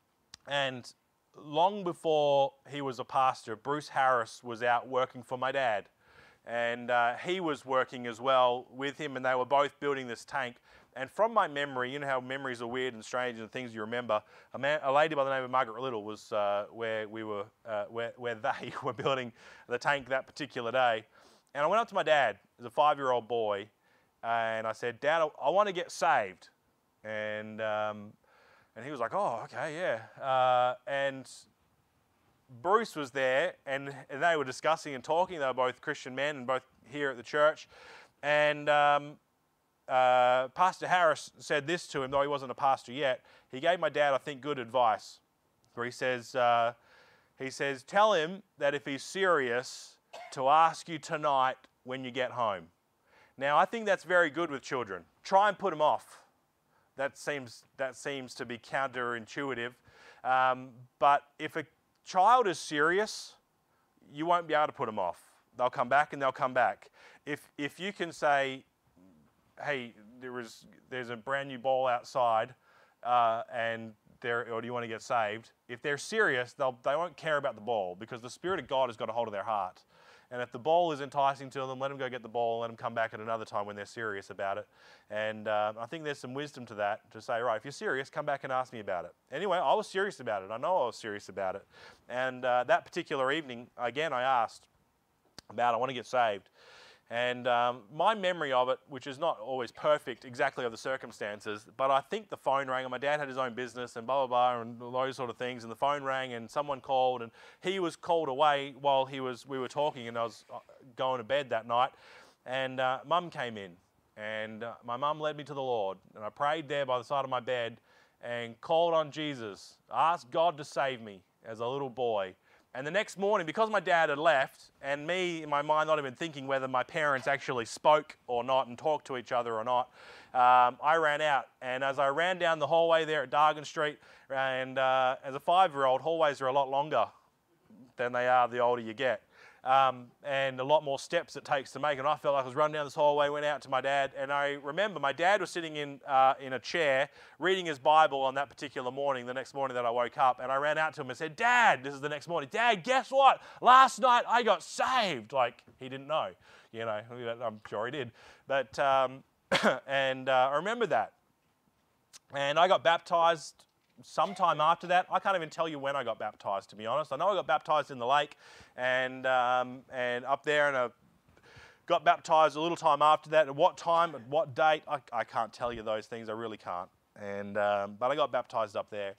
[SPEAKER 6] And long before he was a pastor, Bruce Harris was out working for my dad. And uh, he was working as well with him, and they were both building this tank. And from my memory, you know how memories are weird and strange and things you remember, a, man, a lady by the name of Margaret Little was uh, where we were, uh, where, where they were building the tank that particular day. And I went up to my dad as a five-year-old boy, and I said, Dad, I, I want to get saved. And um, and he was like, oh, okay, yeah. Uh, and Bruce was there, and, and they were discussing and talking. They were both Christian men and both here at the church. And um, uh, Pastor Harris said this to him, though he wasn't a pastor yet. He gave my dad, I think, good advice. Where he says, uh, he says, tell him that if he's serious, to ask you tonight when you get home. Now, I think that's very good with children. Try and put them off. That seems, that seems to be counterintuitive. Um, but if a child is serious, you won't be able to put them off. They'll come back and they'll come back. If, if you can say, hey, there is, there's a brand new ball outside, uh, and they're, or do you want to get saved? If they're serious, they'll, they won't care about the ball, because the Spirit of God has got a hold of their heart. And if the ball is enticing to them, let them go get the ball and let them come back at another time when they're serious about it. And uh, I think there's some wisdom to that, to say, right, if you're serious, come back and ask me about it. Anyway, I was serious about it. I know I was serious about it. And uh, that particular evening, again, I asked about, I want to get saved. And um, my memory of it, which is not always perfect exactly of the circumstances, but I think the phone rang, and my dad had his own business and blah, blah, blah, and those sort of things, and the phone rang and someone called, and he was called away while he was, we were talking, and I was going to bed that night, and uh, Mum came in, and uh, my mum led me to the Lord, and I prayed there by the side of my bed and called on Jesus, asked God to save me as a little boy. And the next morning, because my dad had left, and me in my mind not even thinking whether my parents actually spoke or not and talked to each other or not, um, I ran out. And as I ran down the hallway there at Dargan Street, and uh, as a five-year-old, hallways are a lot longer than they are the older you get. Um, and a lot more steps it takes to make. And I felt like I was running down this hallway, went out to my dad, and I remember my dad was sitting in uh, in a chair reading his Bible on that particular morning, the next morning that I woke up, and I ran out to him and said, Dad, this is the next morning, Dad, guess what? Last night I got saved. Like, he didn't know, you know, I'm sure he did. But, um, and uh, I remember that. And I got baptized sometime after that. I can't even tell you when I got baptized, to be honest. I know I got baptized in the lake and um, and up there, and I got baptized a little time after that. At what time, at what date, I, I can't tell you those things. I really can't. And um, but I got baptized up there.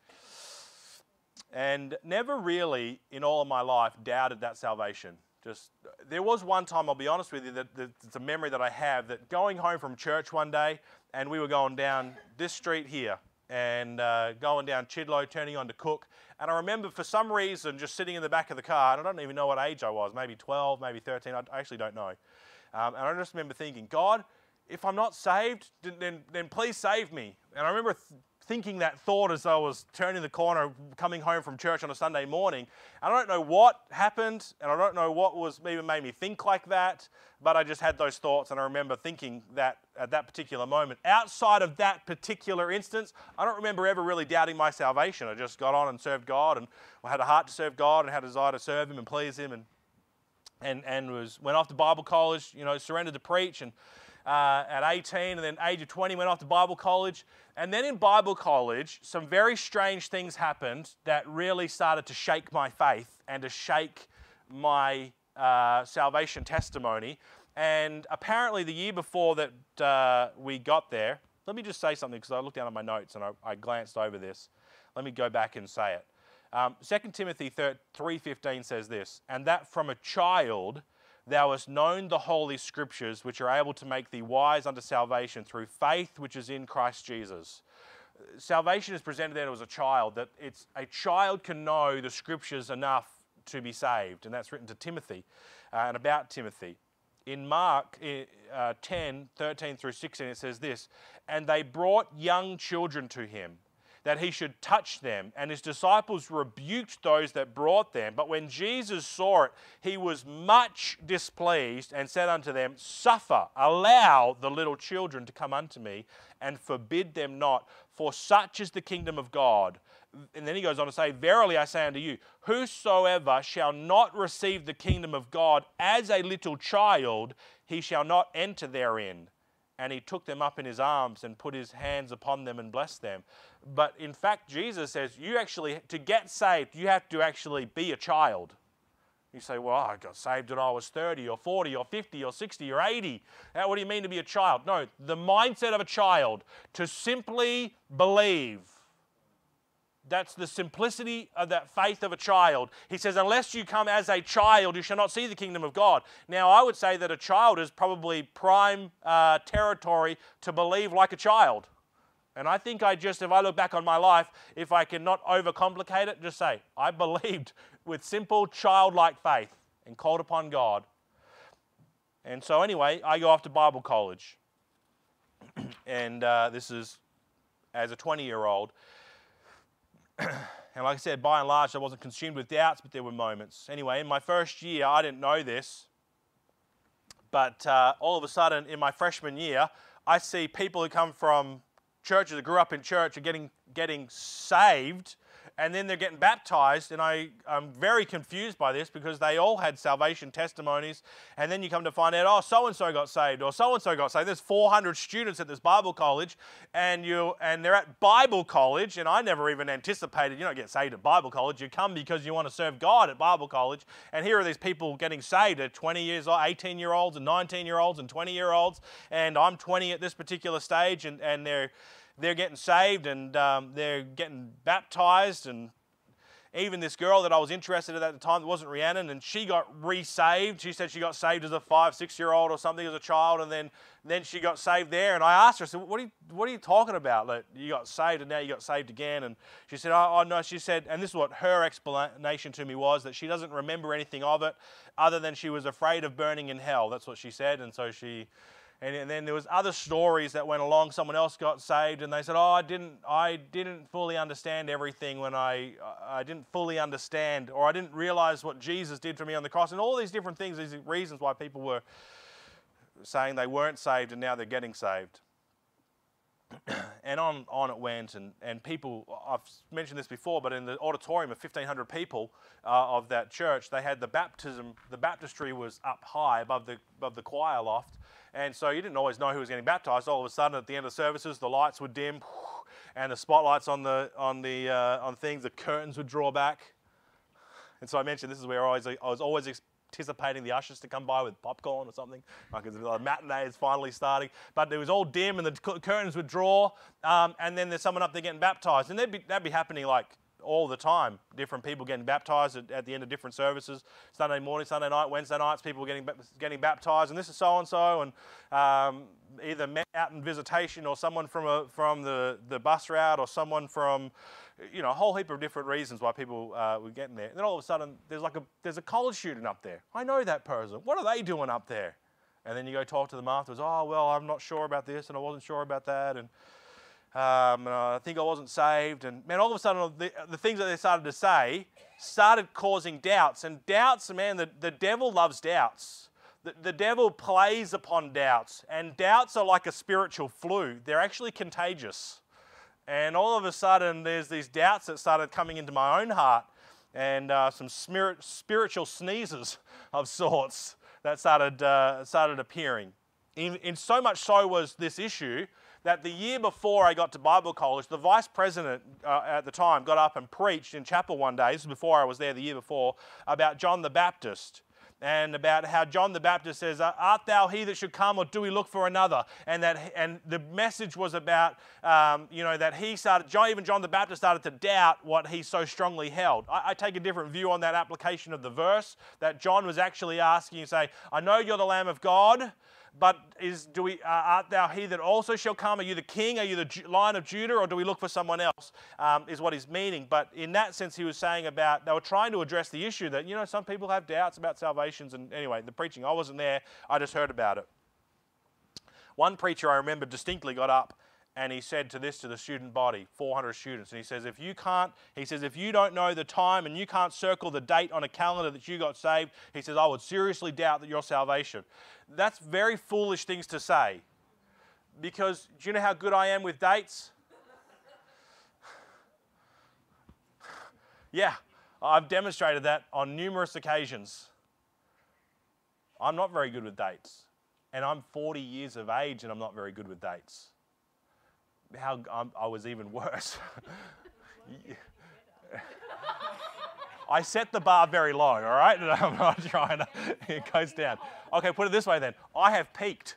[SPEAKER 6] And never really in all of my life doubted that salvation. Just, there was one time, I'll be honest with you, that, that it's a memory that I have, that going home from church one day, and we were going down this street here, and uh, going down Chidlow, turning on to Cook. And I remember for some reason just sitting in the back of the car, and I don't even know what age I was, maybe twelve, maybe thirteen, I actually don't know. Um, and I just remember thinking, God, if I'm not saved, then, then please save me. And I remember th thinking that thought as I was turning the corner, coming home from church on a Sunday morning. I don't know what happened, and I don't know what was even made me think like that, but I just had those thoughts, and I remember thinking that at that particular moment. Outside of that particular instance, I don't remember ever really doubting my salvation. I just got on and served God, and I had a heart to serve God, and had a desire to serve Him and please Him, and and and was went off to Bible college, you know, surrendered to preach, and Uh, at eighteen, and then age of twenty went off to Bible college. And then in Bible college, some very strange things happened that really started to shake my faith and to shake my uh, salvation testimony. And apparently the year before that uh, we got there, let me just say something, because I looked down at my notes and I, I glanced over this. Let me go back and say it. Um, Second Timothy three fifteen says this, and that from a child thou hast known the holy scriptures, which are able to make thee wise unto salvation through faith which is in Christ Jesus. Salvation is presented there as a child, that it's a child can know the scriptures enough to be saved, and that's written to Timothy uh, and about Timothy. In Mark uh, ten, thirteen through sixteen, it says this, and they brought young children to him, that he should touch them, and his disciples rebuked those that brought them. But when Jesus saw it, he was much displeased and said unto them, Suffer, allow the little children to come unto me, and forbid them not, for such is the kingdom of God. And then he goes on to say, Verily I say unto you, whosoever shall not receive the kingdom of God as a little child, he shall not enter therein. And he took them up in his arms and put his hands upon them and blessed them. But in fact, Jesus says, you actually, to get saved, you have to actually be a child. You say, well, I got saved when I was thirty or forty or fifty or sixty or eighty. What do you mean to be a child? No, the mindset of a child, to simply believe. That's the simplicity of that faith of a child. He says, unless you come as a child, you shall not see the kingdom of God. Now, I would say that a child is probably prime uh, territory to believe like a child. And I think I just, if I look back on my life, if I cannot overcomplicate it, just say, I believed with simple childlike faith and called upon God. And so anyway, I go off to Bible college. and uh, this is as a twenty-year-old. And like I said, by and large, I wasn't consumed with doubts, but there were moments. Anyway, in my first year, I didn't know this, but uh, all of a sudden, in my freshman year, I see people who come from churches that grew up in church are getting, getting saved, and then they're getting baptized, and I, I'm very confused by this because they all had salvation testimonies, and then you come to find out, oh, so-and-so got saved, or so-and-so got saved. There's four hundred students at this Bible college, and you and they're at Bible college, and I never even anticipated, you don't get saved at Bible college. You come because you want to serve God at Bible college, and here are these people getting saved at twenty years old, eighteen-year-olds, and nineteen-year-olds, and twenty-year-olds, and I'm twenty at this particular stage, and, and they're They're getting saved, and um, they're getting baptized, and even this girl that I was interested in at the time that wasn't Rhiannon, and she got re-saved. She said she got saved as a five, six-year-old or something as a child, and then, then she got saved there. And I asked her, I said, what are you, what are you talking about? Like, you got saved, and now you got saved again. And she said, oh, oh, no, she said, and this is what her explanation to me was, that she doesn't remember anything of it other than she was afraid of burning in hell. That's what she said, and so she... And, and then there was other stories that went along. Someone else got saved, and they said, "Oh, I didn't, I didn't fully understand everything when I, I didn't fully understand, or I didn't realize what Jesus did for me on the cross." And all these different things, these reasons why people were saying they weren't saved, and now they're getting saved. And on, on it went, and, and people, I've mentioned this before, but in the auditorium of fifteen hundred people uh, of that church, they had the baptism, the baptistry was up high above the, above the choir loft, and so you didn't always know who was getting baptized. All of a sudden, at the end of the services, the lights would dim, and the spotlights on the, on the, uh, on things, the curtains would draw back. And so I mentioned this is where I was, I was always anticipating the ushers to come by with popcorn or something, like the matinee is finally starting. But it was all dim, and the curtains would draw, um, and then there's someone up there getting baptized, and that'd be, that'd be happening like all the time. Different people getting baptized at, at the end of different services. Sunday morning, Sunday night, Wednesday nights, people getting getting baptized, and this is so and so, and um, either met out in visitation, or someone from a, from the the bus route, or someone from, you know, a whole heap of different reasons why people uh, were getting there. And then all of a sudden, there's like a there's a college student up there. I know that person. What are they doing up there? And then you go talk to them afterwards. Oh, well, I'm not sure about this, and I wasn't sure about that, and um, and I think I wasn't saved. And man, all of a sudden, the, the things that they started to say started causing doubts. And doubts, man, the, the devil loves doubts. The, the devil plays upon doubts, and doubts are like a spiritual flu. They're actually contagious. And all of a sudden, there's these doubts that started coming into my own heart, and uh, some spirit, spiritual sneezes of sorts that started, uh, started appearing. In, in so much so was this issue that the year before I got to Bible college, the vice president uh, at the time got up and preached in chapel one day, this was before I was there the year before, about John the Baptist. And about how John the Baptist says, art thou he that should come, or do we look for another? And that, and the message was about, um, you know, that he started, John, even John the Baptist started to doubt what he so strongly held. I, I take a different view on that application of the verse, that John was actually asking, say, I know you're the Lamb of God, but is do we uh, art thou he that also shall come? Are you the king? Are you the Ju- Lion of Judah? Or do we look for someone else? Um, is what he's meaning. But in that sense, he was saying about, they were trying to address the issue that, you know, some people have doubts about salvations. And anyway, the preaching, I wasn't there. I just heard about it. One preacher I remember distinctly got up and he said to this to the student body, four hundred students, and he says, if you can't, he says, if you don't know the time and you can't circle the date on a calendar that you got saved, he says, I would seriously doubt that your salvation. That's very foolish things to say, because do you know how good I am with dates? Yeah, I've demonstrated that on numerous occasions. I'm not very good with dates, and I'm forty years of age and I'm not very good with dates. How I'm, I was even worse. I set the bar very low, all right? And I'm not trying to, it goes down. Okay, put it this way then. I have peaked.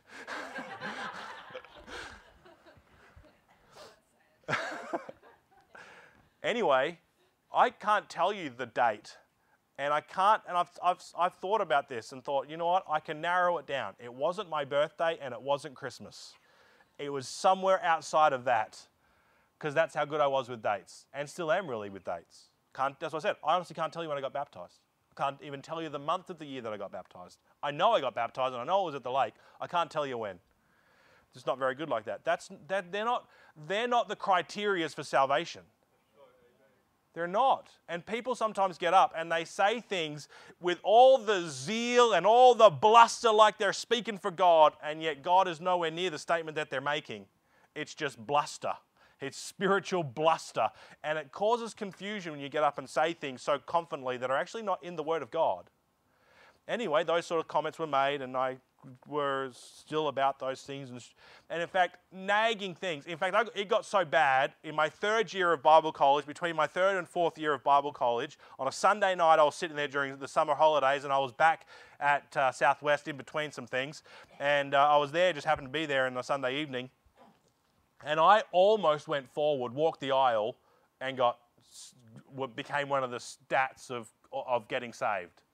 [SPEAKER 6] Anyway, I can't tell you the date. And I can't, and I've, I've, I've thought about this and thought, you know what? I can narrow it down. It wasn't my birthday and it wasn't Christmas. It was somewhere outside of that, because that's how good I was with dates, and still am really with dates. Can't, that's what I said. I honestly can't tell you when I got baptized. I can't even tell you the month of the year that I got baptized. I know I got baptized, and I know it was at the lake. I can't tell you when. It's not very good like that. That's, that they're not, they're not the criterias for salvation. They're not. And people sometimes get up and they say things with all the zeal and all the bluster like they're speaking for God, and yet God is nowhere near the statement that they're making. It's just bluster. It's spiritual bluster. And it causes confusion when you get up and say things so confidently that are actually not in the Word of God. Anyway, those sort of comments were made, and I were still about those things, and, and in fact, nagging things. In fact, I, it got so bad in my third year of Bible college, between my third and fourth year of Bible college, on a Sunday night I was sitting there during the summer holidays, and I was back at uh, Southwest in between some things, and uh, I was there, just happened to be there on a Sunday evening, and I almost went forward, walked the aisle, and got became one of the stats of, of getting saved.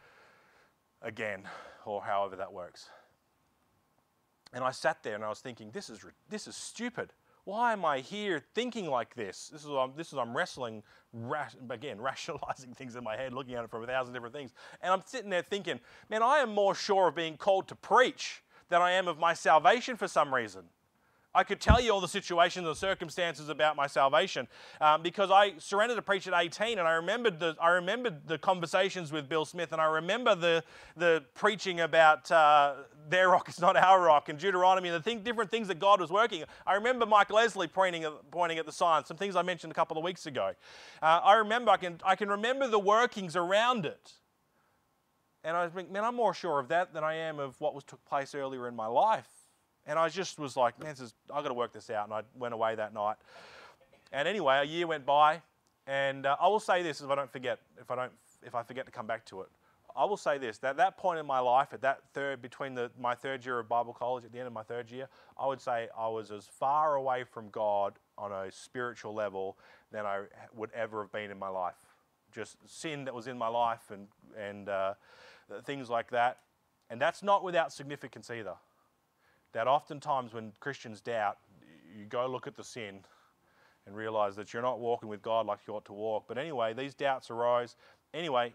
[SPEAKER 6] Again, or however that works. And I sat there and I was thinking, this is this is stupid. Why am I here thinking like this? This is what I'm, this is I'm wrestling, ra again, rationalizing things in my head, looking at it from a thousand different things. And I'm sitting there thinking, man, I am more sure of being called to preach than I am of my salvation for some reason. I could tell you all the situations and circumstances about my salvation um, because I surrendered to preach at eighteen, and I remembered the I remembered the conversations with Bill Smith, and I remember the the preaching about uh, their rock is not our rock, and Deuteronomy, and the thing, different things that God was working. I remember Mike Leslie pointing at, pointing at the signs, some things I mentioned a couple of weeks ago. Uh, I remember I can I can remember the workings around it, and I was thinking, man, I'm more sure of that than I am of what was took place earlier in my life. And I just was like, man, this is, I've got to work this out. And I went away that night. And anyway, a year went by. And uh, I will say this, if I don't forget, if I don't, if I forget to come back to it, I will say this: that at that point in my life, at that third, between the, my third year of Bible college, at the end of my third year, I would say I was as far away from God on a spiritual level than I would ever have been in my life. Just sin that was in my life, and and uh, things like that. And that's not without significance either. That oftentimes when Christians doubt, you go look at the sin and realize that you're not walking with God like you ought to walk. But anyway, these doubts arose. Anyway,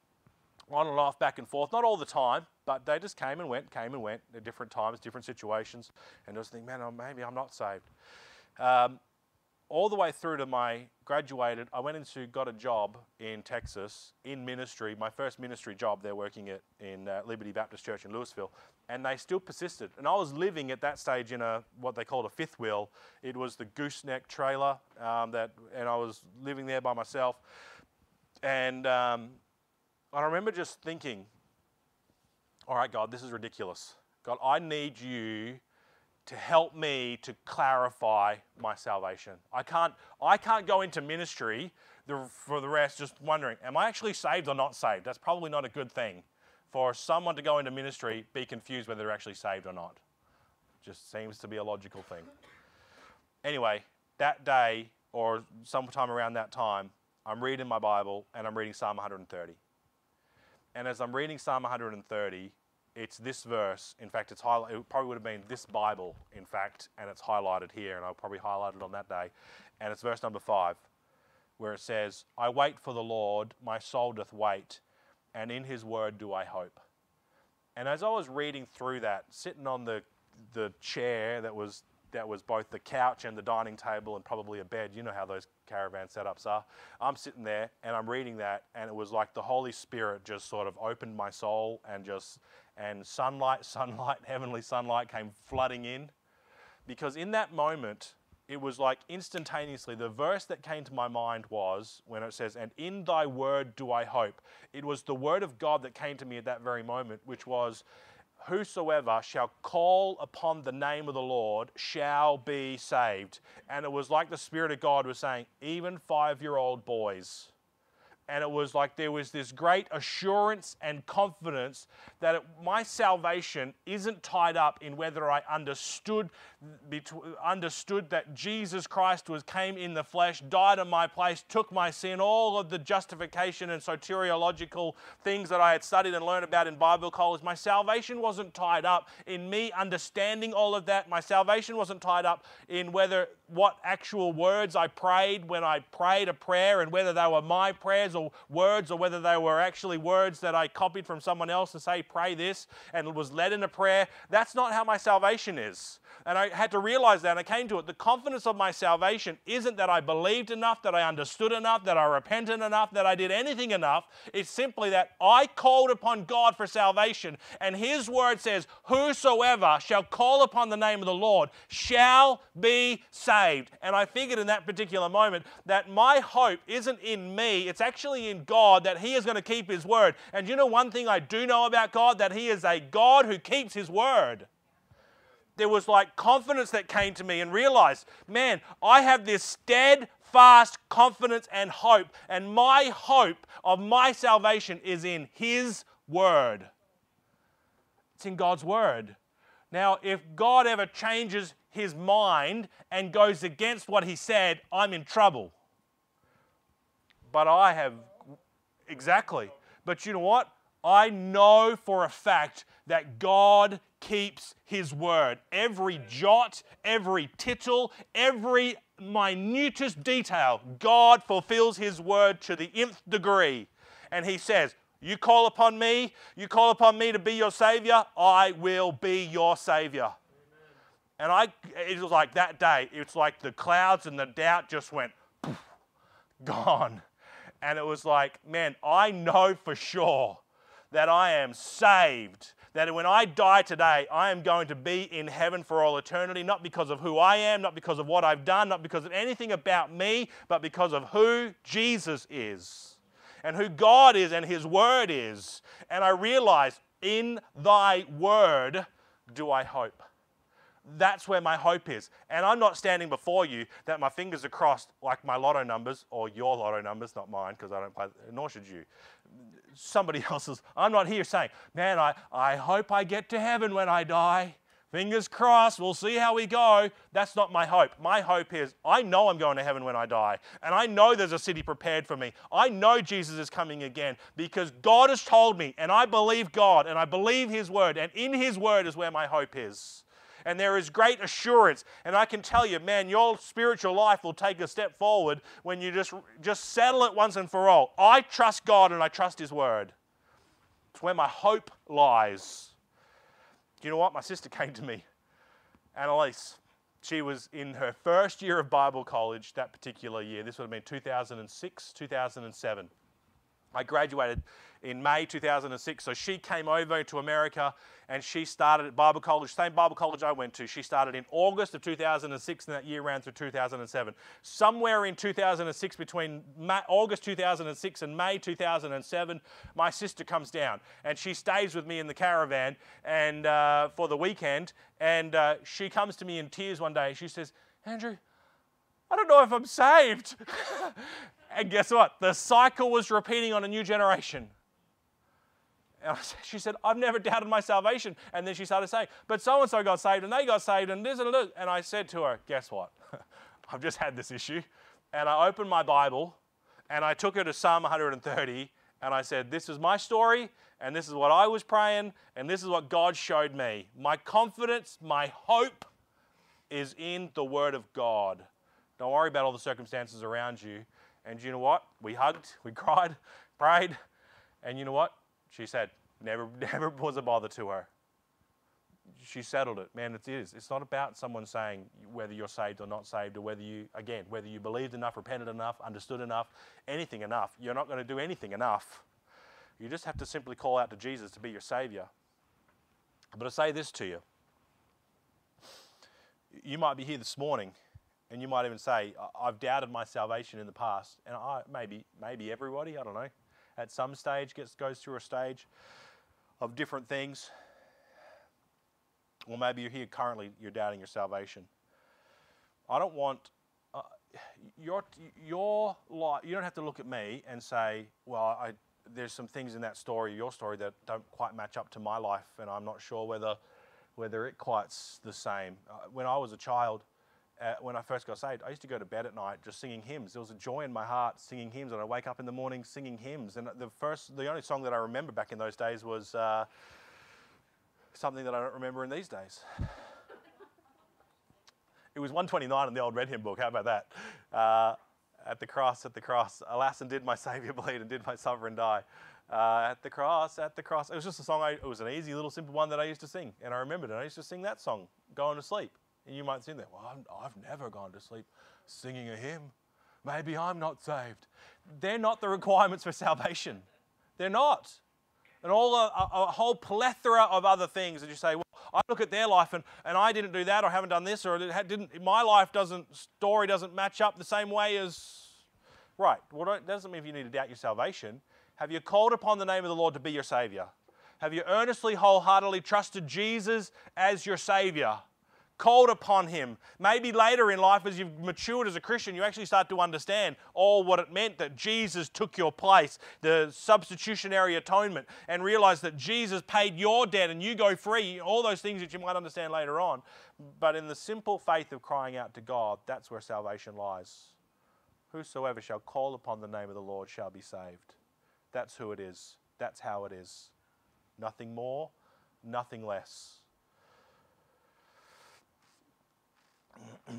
[SPEAKER 6] on and off, back and forth, not all the time, but they just came and went, came and went at different times, different situations. And I was thinking, man, oh, maybe I'm not saved. Um, all the way through to my graduated, I went into, got a job in Texas in ministry, my first ministry job there, working at in uh, Liberty Baptist Church in Louisville, and they still persisted. And I was living at that stage in a, what they called a fifth wheel. It was the gooseneck trailer, um, that, and I was living there by myself. And um, I remember just thinking, all right, God, this is ridiculous. God, I need you to help me to clarify my salvation. I can't, I can't go into ministry the, for the rest just wondering, am I actually saved or not saved? That's probably not a good thing for someone to go into ministry, be confused whether they're actually saved or not. Just seems to be a logical thing. Anyway, that day, or sometime around that time, I'm reading my Bible and I'm reading Psalm one hundred thirty. And as I'm reading Psalm one hundred thirty, it's this verse. In fact, it's highlighted. It probably would have been this Bible, in fact, and it's highlighted here, and I'll probably highlight it on that day. And it's verse number five, where it says, I wait for the Lord, my soul doth wait, and in his word do I hope. And as I was reading through that, sitting on the, the chair that was that was both the couch and the dining table and probably a bed. You know how those caravan setups are. I'm sitting there and I'm reading that, and it was like the Holy Spirit just sort of opened my soul, and just and sunlight, sunlight, heavenly sunlight came flooding in. Because in that moment, it was like instantaneously, the verse that came to my mind was when it says, "And in thy word do I hope." It was the word of God that came to me at that very moment, which was, "Whosoever shall call upon the name of the Lord shall be saved." And it was like the Spirit of God was saying, even five-year-old boys. And it was like there was this great assurance and confidence that it, my salvation isn't tied up in whether I understood understood that Jesus Christ was came in the flesh, died in my place, took my sin, all of the justification and soteriological things that I had studied and learned about in Bible college. My salvation wasn't tied up in me understanding all of that. My salvation wasn't tied up in whether what actual words I prayed when I prayed a prayer, and whether they were my prayers or words, or whether they were actually words that I copied from someone else to say, pray this, and was led in a prayer. That's not how my salvation is. And I had to realize that, and I came to it. The confidence of my salvation isn't that I believed enough, that I understood enough, that I repented enough, that I did anything enough. It's simply that I called upon God for salvation, and His word says, "Whosoever shall call upon the name of the Lord shall be saved." And I figured in that particular moment that my hope isn't in me, it's actually in God, that He is going to keep His word. And you know one thing I do know about God? That He is a God who keeps His word. There was like confidence that came to me, and realized, man, I have this steadfast confidence and hope, and my hope of my salvation is in His word. It's in God's word. Now, if God ever changes His mind and goes against what He said, I'm in trouble. But I have, exactly. But you know what? I know for a fact that God keeps His word. Every jot, every tittle, every minutest detail, God fulfills His word to the nth degree. And He says, you call upon me, you call upon me to be your Savior, I will be your Savior. Amen. And I, it was like that day, it's like the clouds and the doubt just went, poof, gone. And it was like, man, I know for sure that I am saved, that when I die today, I am going to be in heaven for all eternity, not because of who I am, not because of what I've done, not because of anything about me, but because of who Jesus is and who God is and His word is. And I realized, in thy word do I hope. That's where my hope is. And I'm not standing before you that my fingers are crossed like my lotto numbers, or your lotto numbers, not mine, because I don't play, nor should you. Somebody else's. I'm not here saying, man, I, I hope I get to heaven when I die. Fingers crossed, we'll see how we go. That's not my hope. My hope is, I know I'm going to heaven when I die. And I know there's a city prepared for me. I know Jesus is coming again, because God has told me, and I believe God, and I believe His word, and in His word is where my hope is. And there is great assurance. And I can tell you, man, your spiritual life will take a step forward when you just, just settle it once and for all. I trust God and I trust His word. It's where my hope lies. Do you know what? My sister came to me, Annalise. She was in her first year of Bible college that particular year. This would have been two thousand six, two thousand seven. I graduated in May two thousand six, so she came over to America and she started at Bible college, same Bible college I went to. She started in August of two thousand six, and that year ran through two thousand seven. Somewhere in two thousand six, between May, August two thousand six and May two thousand seven, my sister comes down and she stays with me in the caravan and uh, for the weekend, and uh, she comes to me in tears one day. She says, Andrew, I don't know if I'm saved. And guess what? The cycle was repeating on a new generation. And she said, I've never doubted my salvation. And then she started saying, but so-and-so got saved, and they got saved, and this and this. And I said to her, guess what? I've just had this issue. And I opened my Bible, and I took her to Psalm one thirty, and I said, this is my story, and this is what I was praying, and this is what God showed me. My confidence, my hope is in the Word of God. Don't worry about all the circumstances around you. And you know what? We hugged, we cried, prayed, and you know what? She said, never, never was a bother to her. she settled it. Man, it is. It's not about someone saying whether you're saved or not saved, or whether you, again, whether you believed enough, repented enough, understood enough, anything enough. You're not going to do anything enough. You just have to simply call out to Jesus to be your Saviour. But I say this to you. You might be here this morning, and you might even say, I've doubted my salvation in the past. And I, maybe, maybe everybody, I don't know, at some stage gets, goes through a stage of different things. Or maybe you're here currently, you're doubting your salvation. I don't want, uh, your, your life, you don't have to look at me and say, well, I, there's some things in that story, your story, that don't quite match up to my life, and I'm not sure whether whether it quite's the same. Uh, when I was a child, uh, when I first got saved, I used to go to bed at night just singing hymns. There was a joy in my heart singing hymns, and I'd wake up in the morning singing hymns. And the first, the only song that I remember back in those days was uh, something that I don't remember in these days. It was one twenty-nine in the old red hymn book. How about that? Uh, at the cross, at the cross, alas, and did my Saviour bleed, and did my sovereign die. Uh, at the cross, at the cross. It was just a song, I, it was an easy little simple one that I used to sing, and I remembered it. I used to sing that song, going to sleep. And you might think that, well, I'm, I've never gone to sleep singing a hymn. Maybe I'm not saved. They're not the requirements for salvation. They're not. And all a, a, a whole plethora of other things that you say, well, I look at their life and, and I didn't do that, or haven't done this, or it didn't, my life doesn't, story doesn't match up the same way as, right. Well, that doesn't mean if you need to doubt your salvation. Have you called upon the name of the Lord to be your Saviour? Have you earnestly, wholeheartedly trusted Jesus as your Saviour? Called upon Him. Maybe later in life, as you've matured as a Christian, you actually start to understand all what it meant that Jesus took your place, the substitutionary atonement, and realize that Jesus paid your debt and you go free, all those things that you might understand later on. But in the simple faith of crying out to God, that's where salvation lies. Whosoever shall call upon the name of the Lord shall be saved. That's who it is. That's how it is. Nothing more, nothing less. Let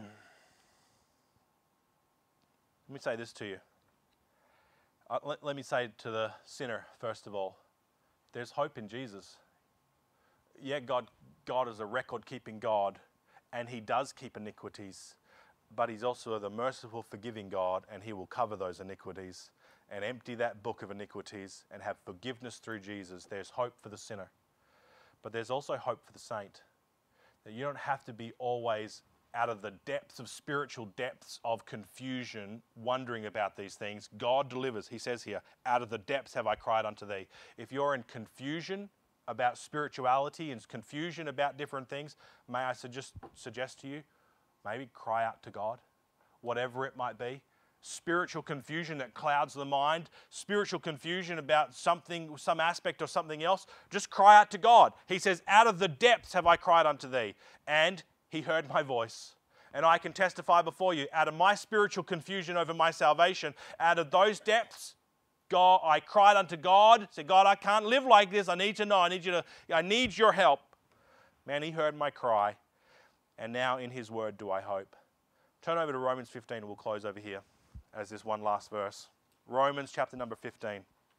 [SPEAKER 6] me say this to you. Uh, let, let me say to the sinner, first of all, there's hope in Jesus. Yeah, God, God is a record-keeping God, and He does keep iniquities, but He's also the merciful, forgiving God, and He will cover those iniquities and empty that book of iniquities and have forgiveness through Jesus. There's hope for the sinner. But there's also hope for the saint. That you don't have to be always out of the depths of spiritual depths of confusion, wondering about these things. God delivers. He says here, out of the depths have I cried unto thee. If you're in confusion about spirituality and confusion about different things, may I suggest, suggest to you, maybe cry out to God, whatever it might be. Spiritual confusion that clouds the mind, spiritual confusion about something, some aspect or something else, just cry out to God. He says, out of the depths have I cried unto thee, and He heard my voice. And I can testify before you, out of my spiritual confusion over my salvation, out of those depths, God, I cried unto God, said, God, I can't live like this. I need to know. I need you to, I need your help. Man, He heard my cry, and now in His word do I hope. Turn over to Romans fifteen, and we'll close over here as this one last verse. Romans chapter number fifteen.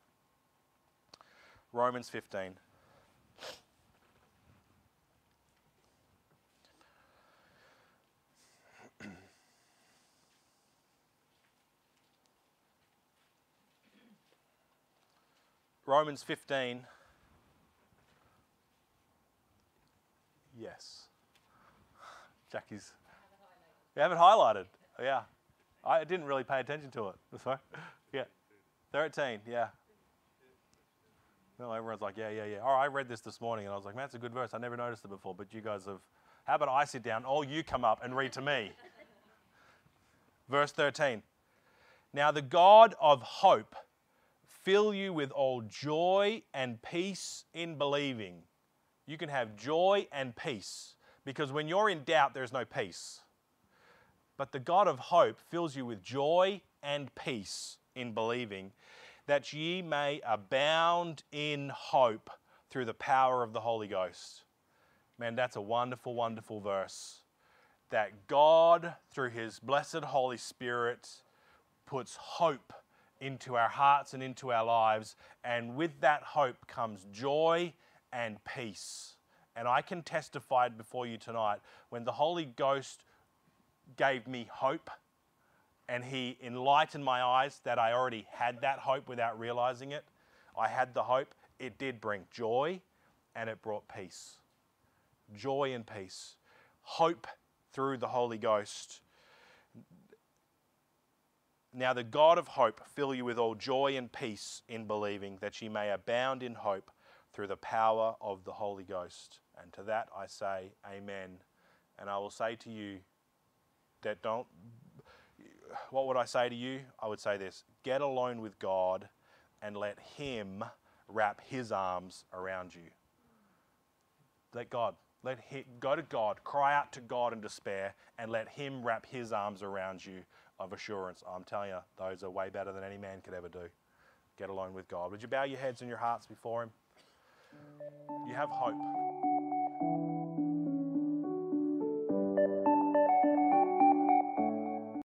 [SPEAKER 6] Romans fifteen. Romans fifteen. Yes. Jackie's. You have it highlighted. Yeah. I didn't really pay attention to it. Sorry. Yeah. thirteen, yeah. No, everyone's like, yeah, yeah, yeah. All right, I read this this morning, and I was like, man, that's a good verse. I never noticed it before, but you guys have. How about I sit down, all you come up and read to me? Verse thirteen. Now the God of hope fill you with all joy and peace in believing. You can have joy and peace, because when you're in doubt, there's no peace. But the God of hope fills you with joy and peace in believing, that ye may abound in hope through the power of the Holy Ghost. Man, that's a wonderful, wonderful verse. That God, through His blessed Holy Spirit, puts hope into our hearts and into our lives, and with that hope comes joy and peace And I can testify before you tonight, when the Holy Ghost gave me hope and he enlightened my eyes that I already had that hope without realizing it. I had the hope. It did bring joy and it brought peace. Joy and peace. Hope through the Holy Ghost. Now the God of hope fill you with all joy and peace in believing, that ye may abound in hope through the power of the Holy Ghost. And to that I say amen. And I will say to you that don't, what would I say to you? I would say this: get alone with God and let him wrap his arms around you. Let God, let him, go to God, cry out to God in despair, and let him wrap his arms around you of assurance. I'm telling you, those are way better than any man could ever do. Get alone with God. Would you bow your heads and your hearts before him? You have hope.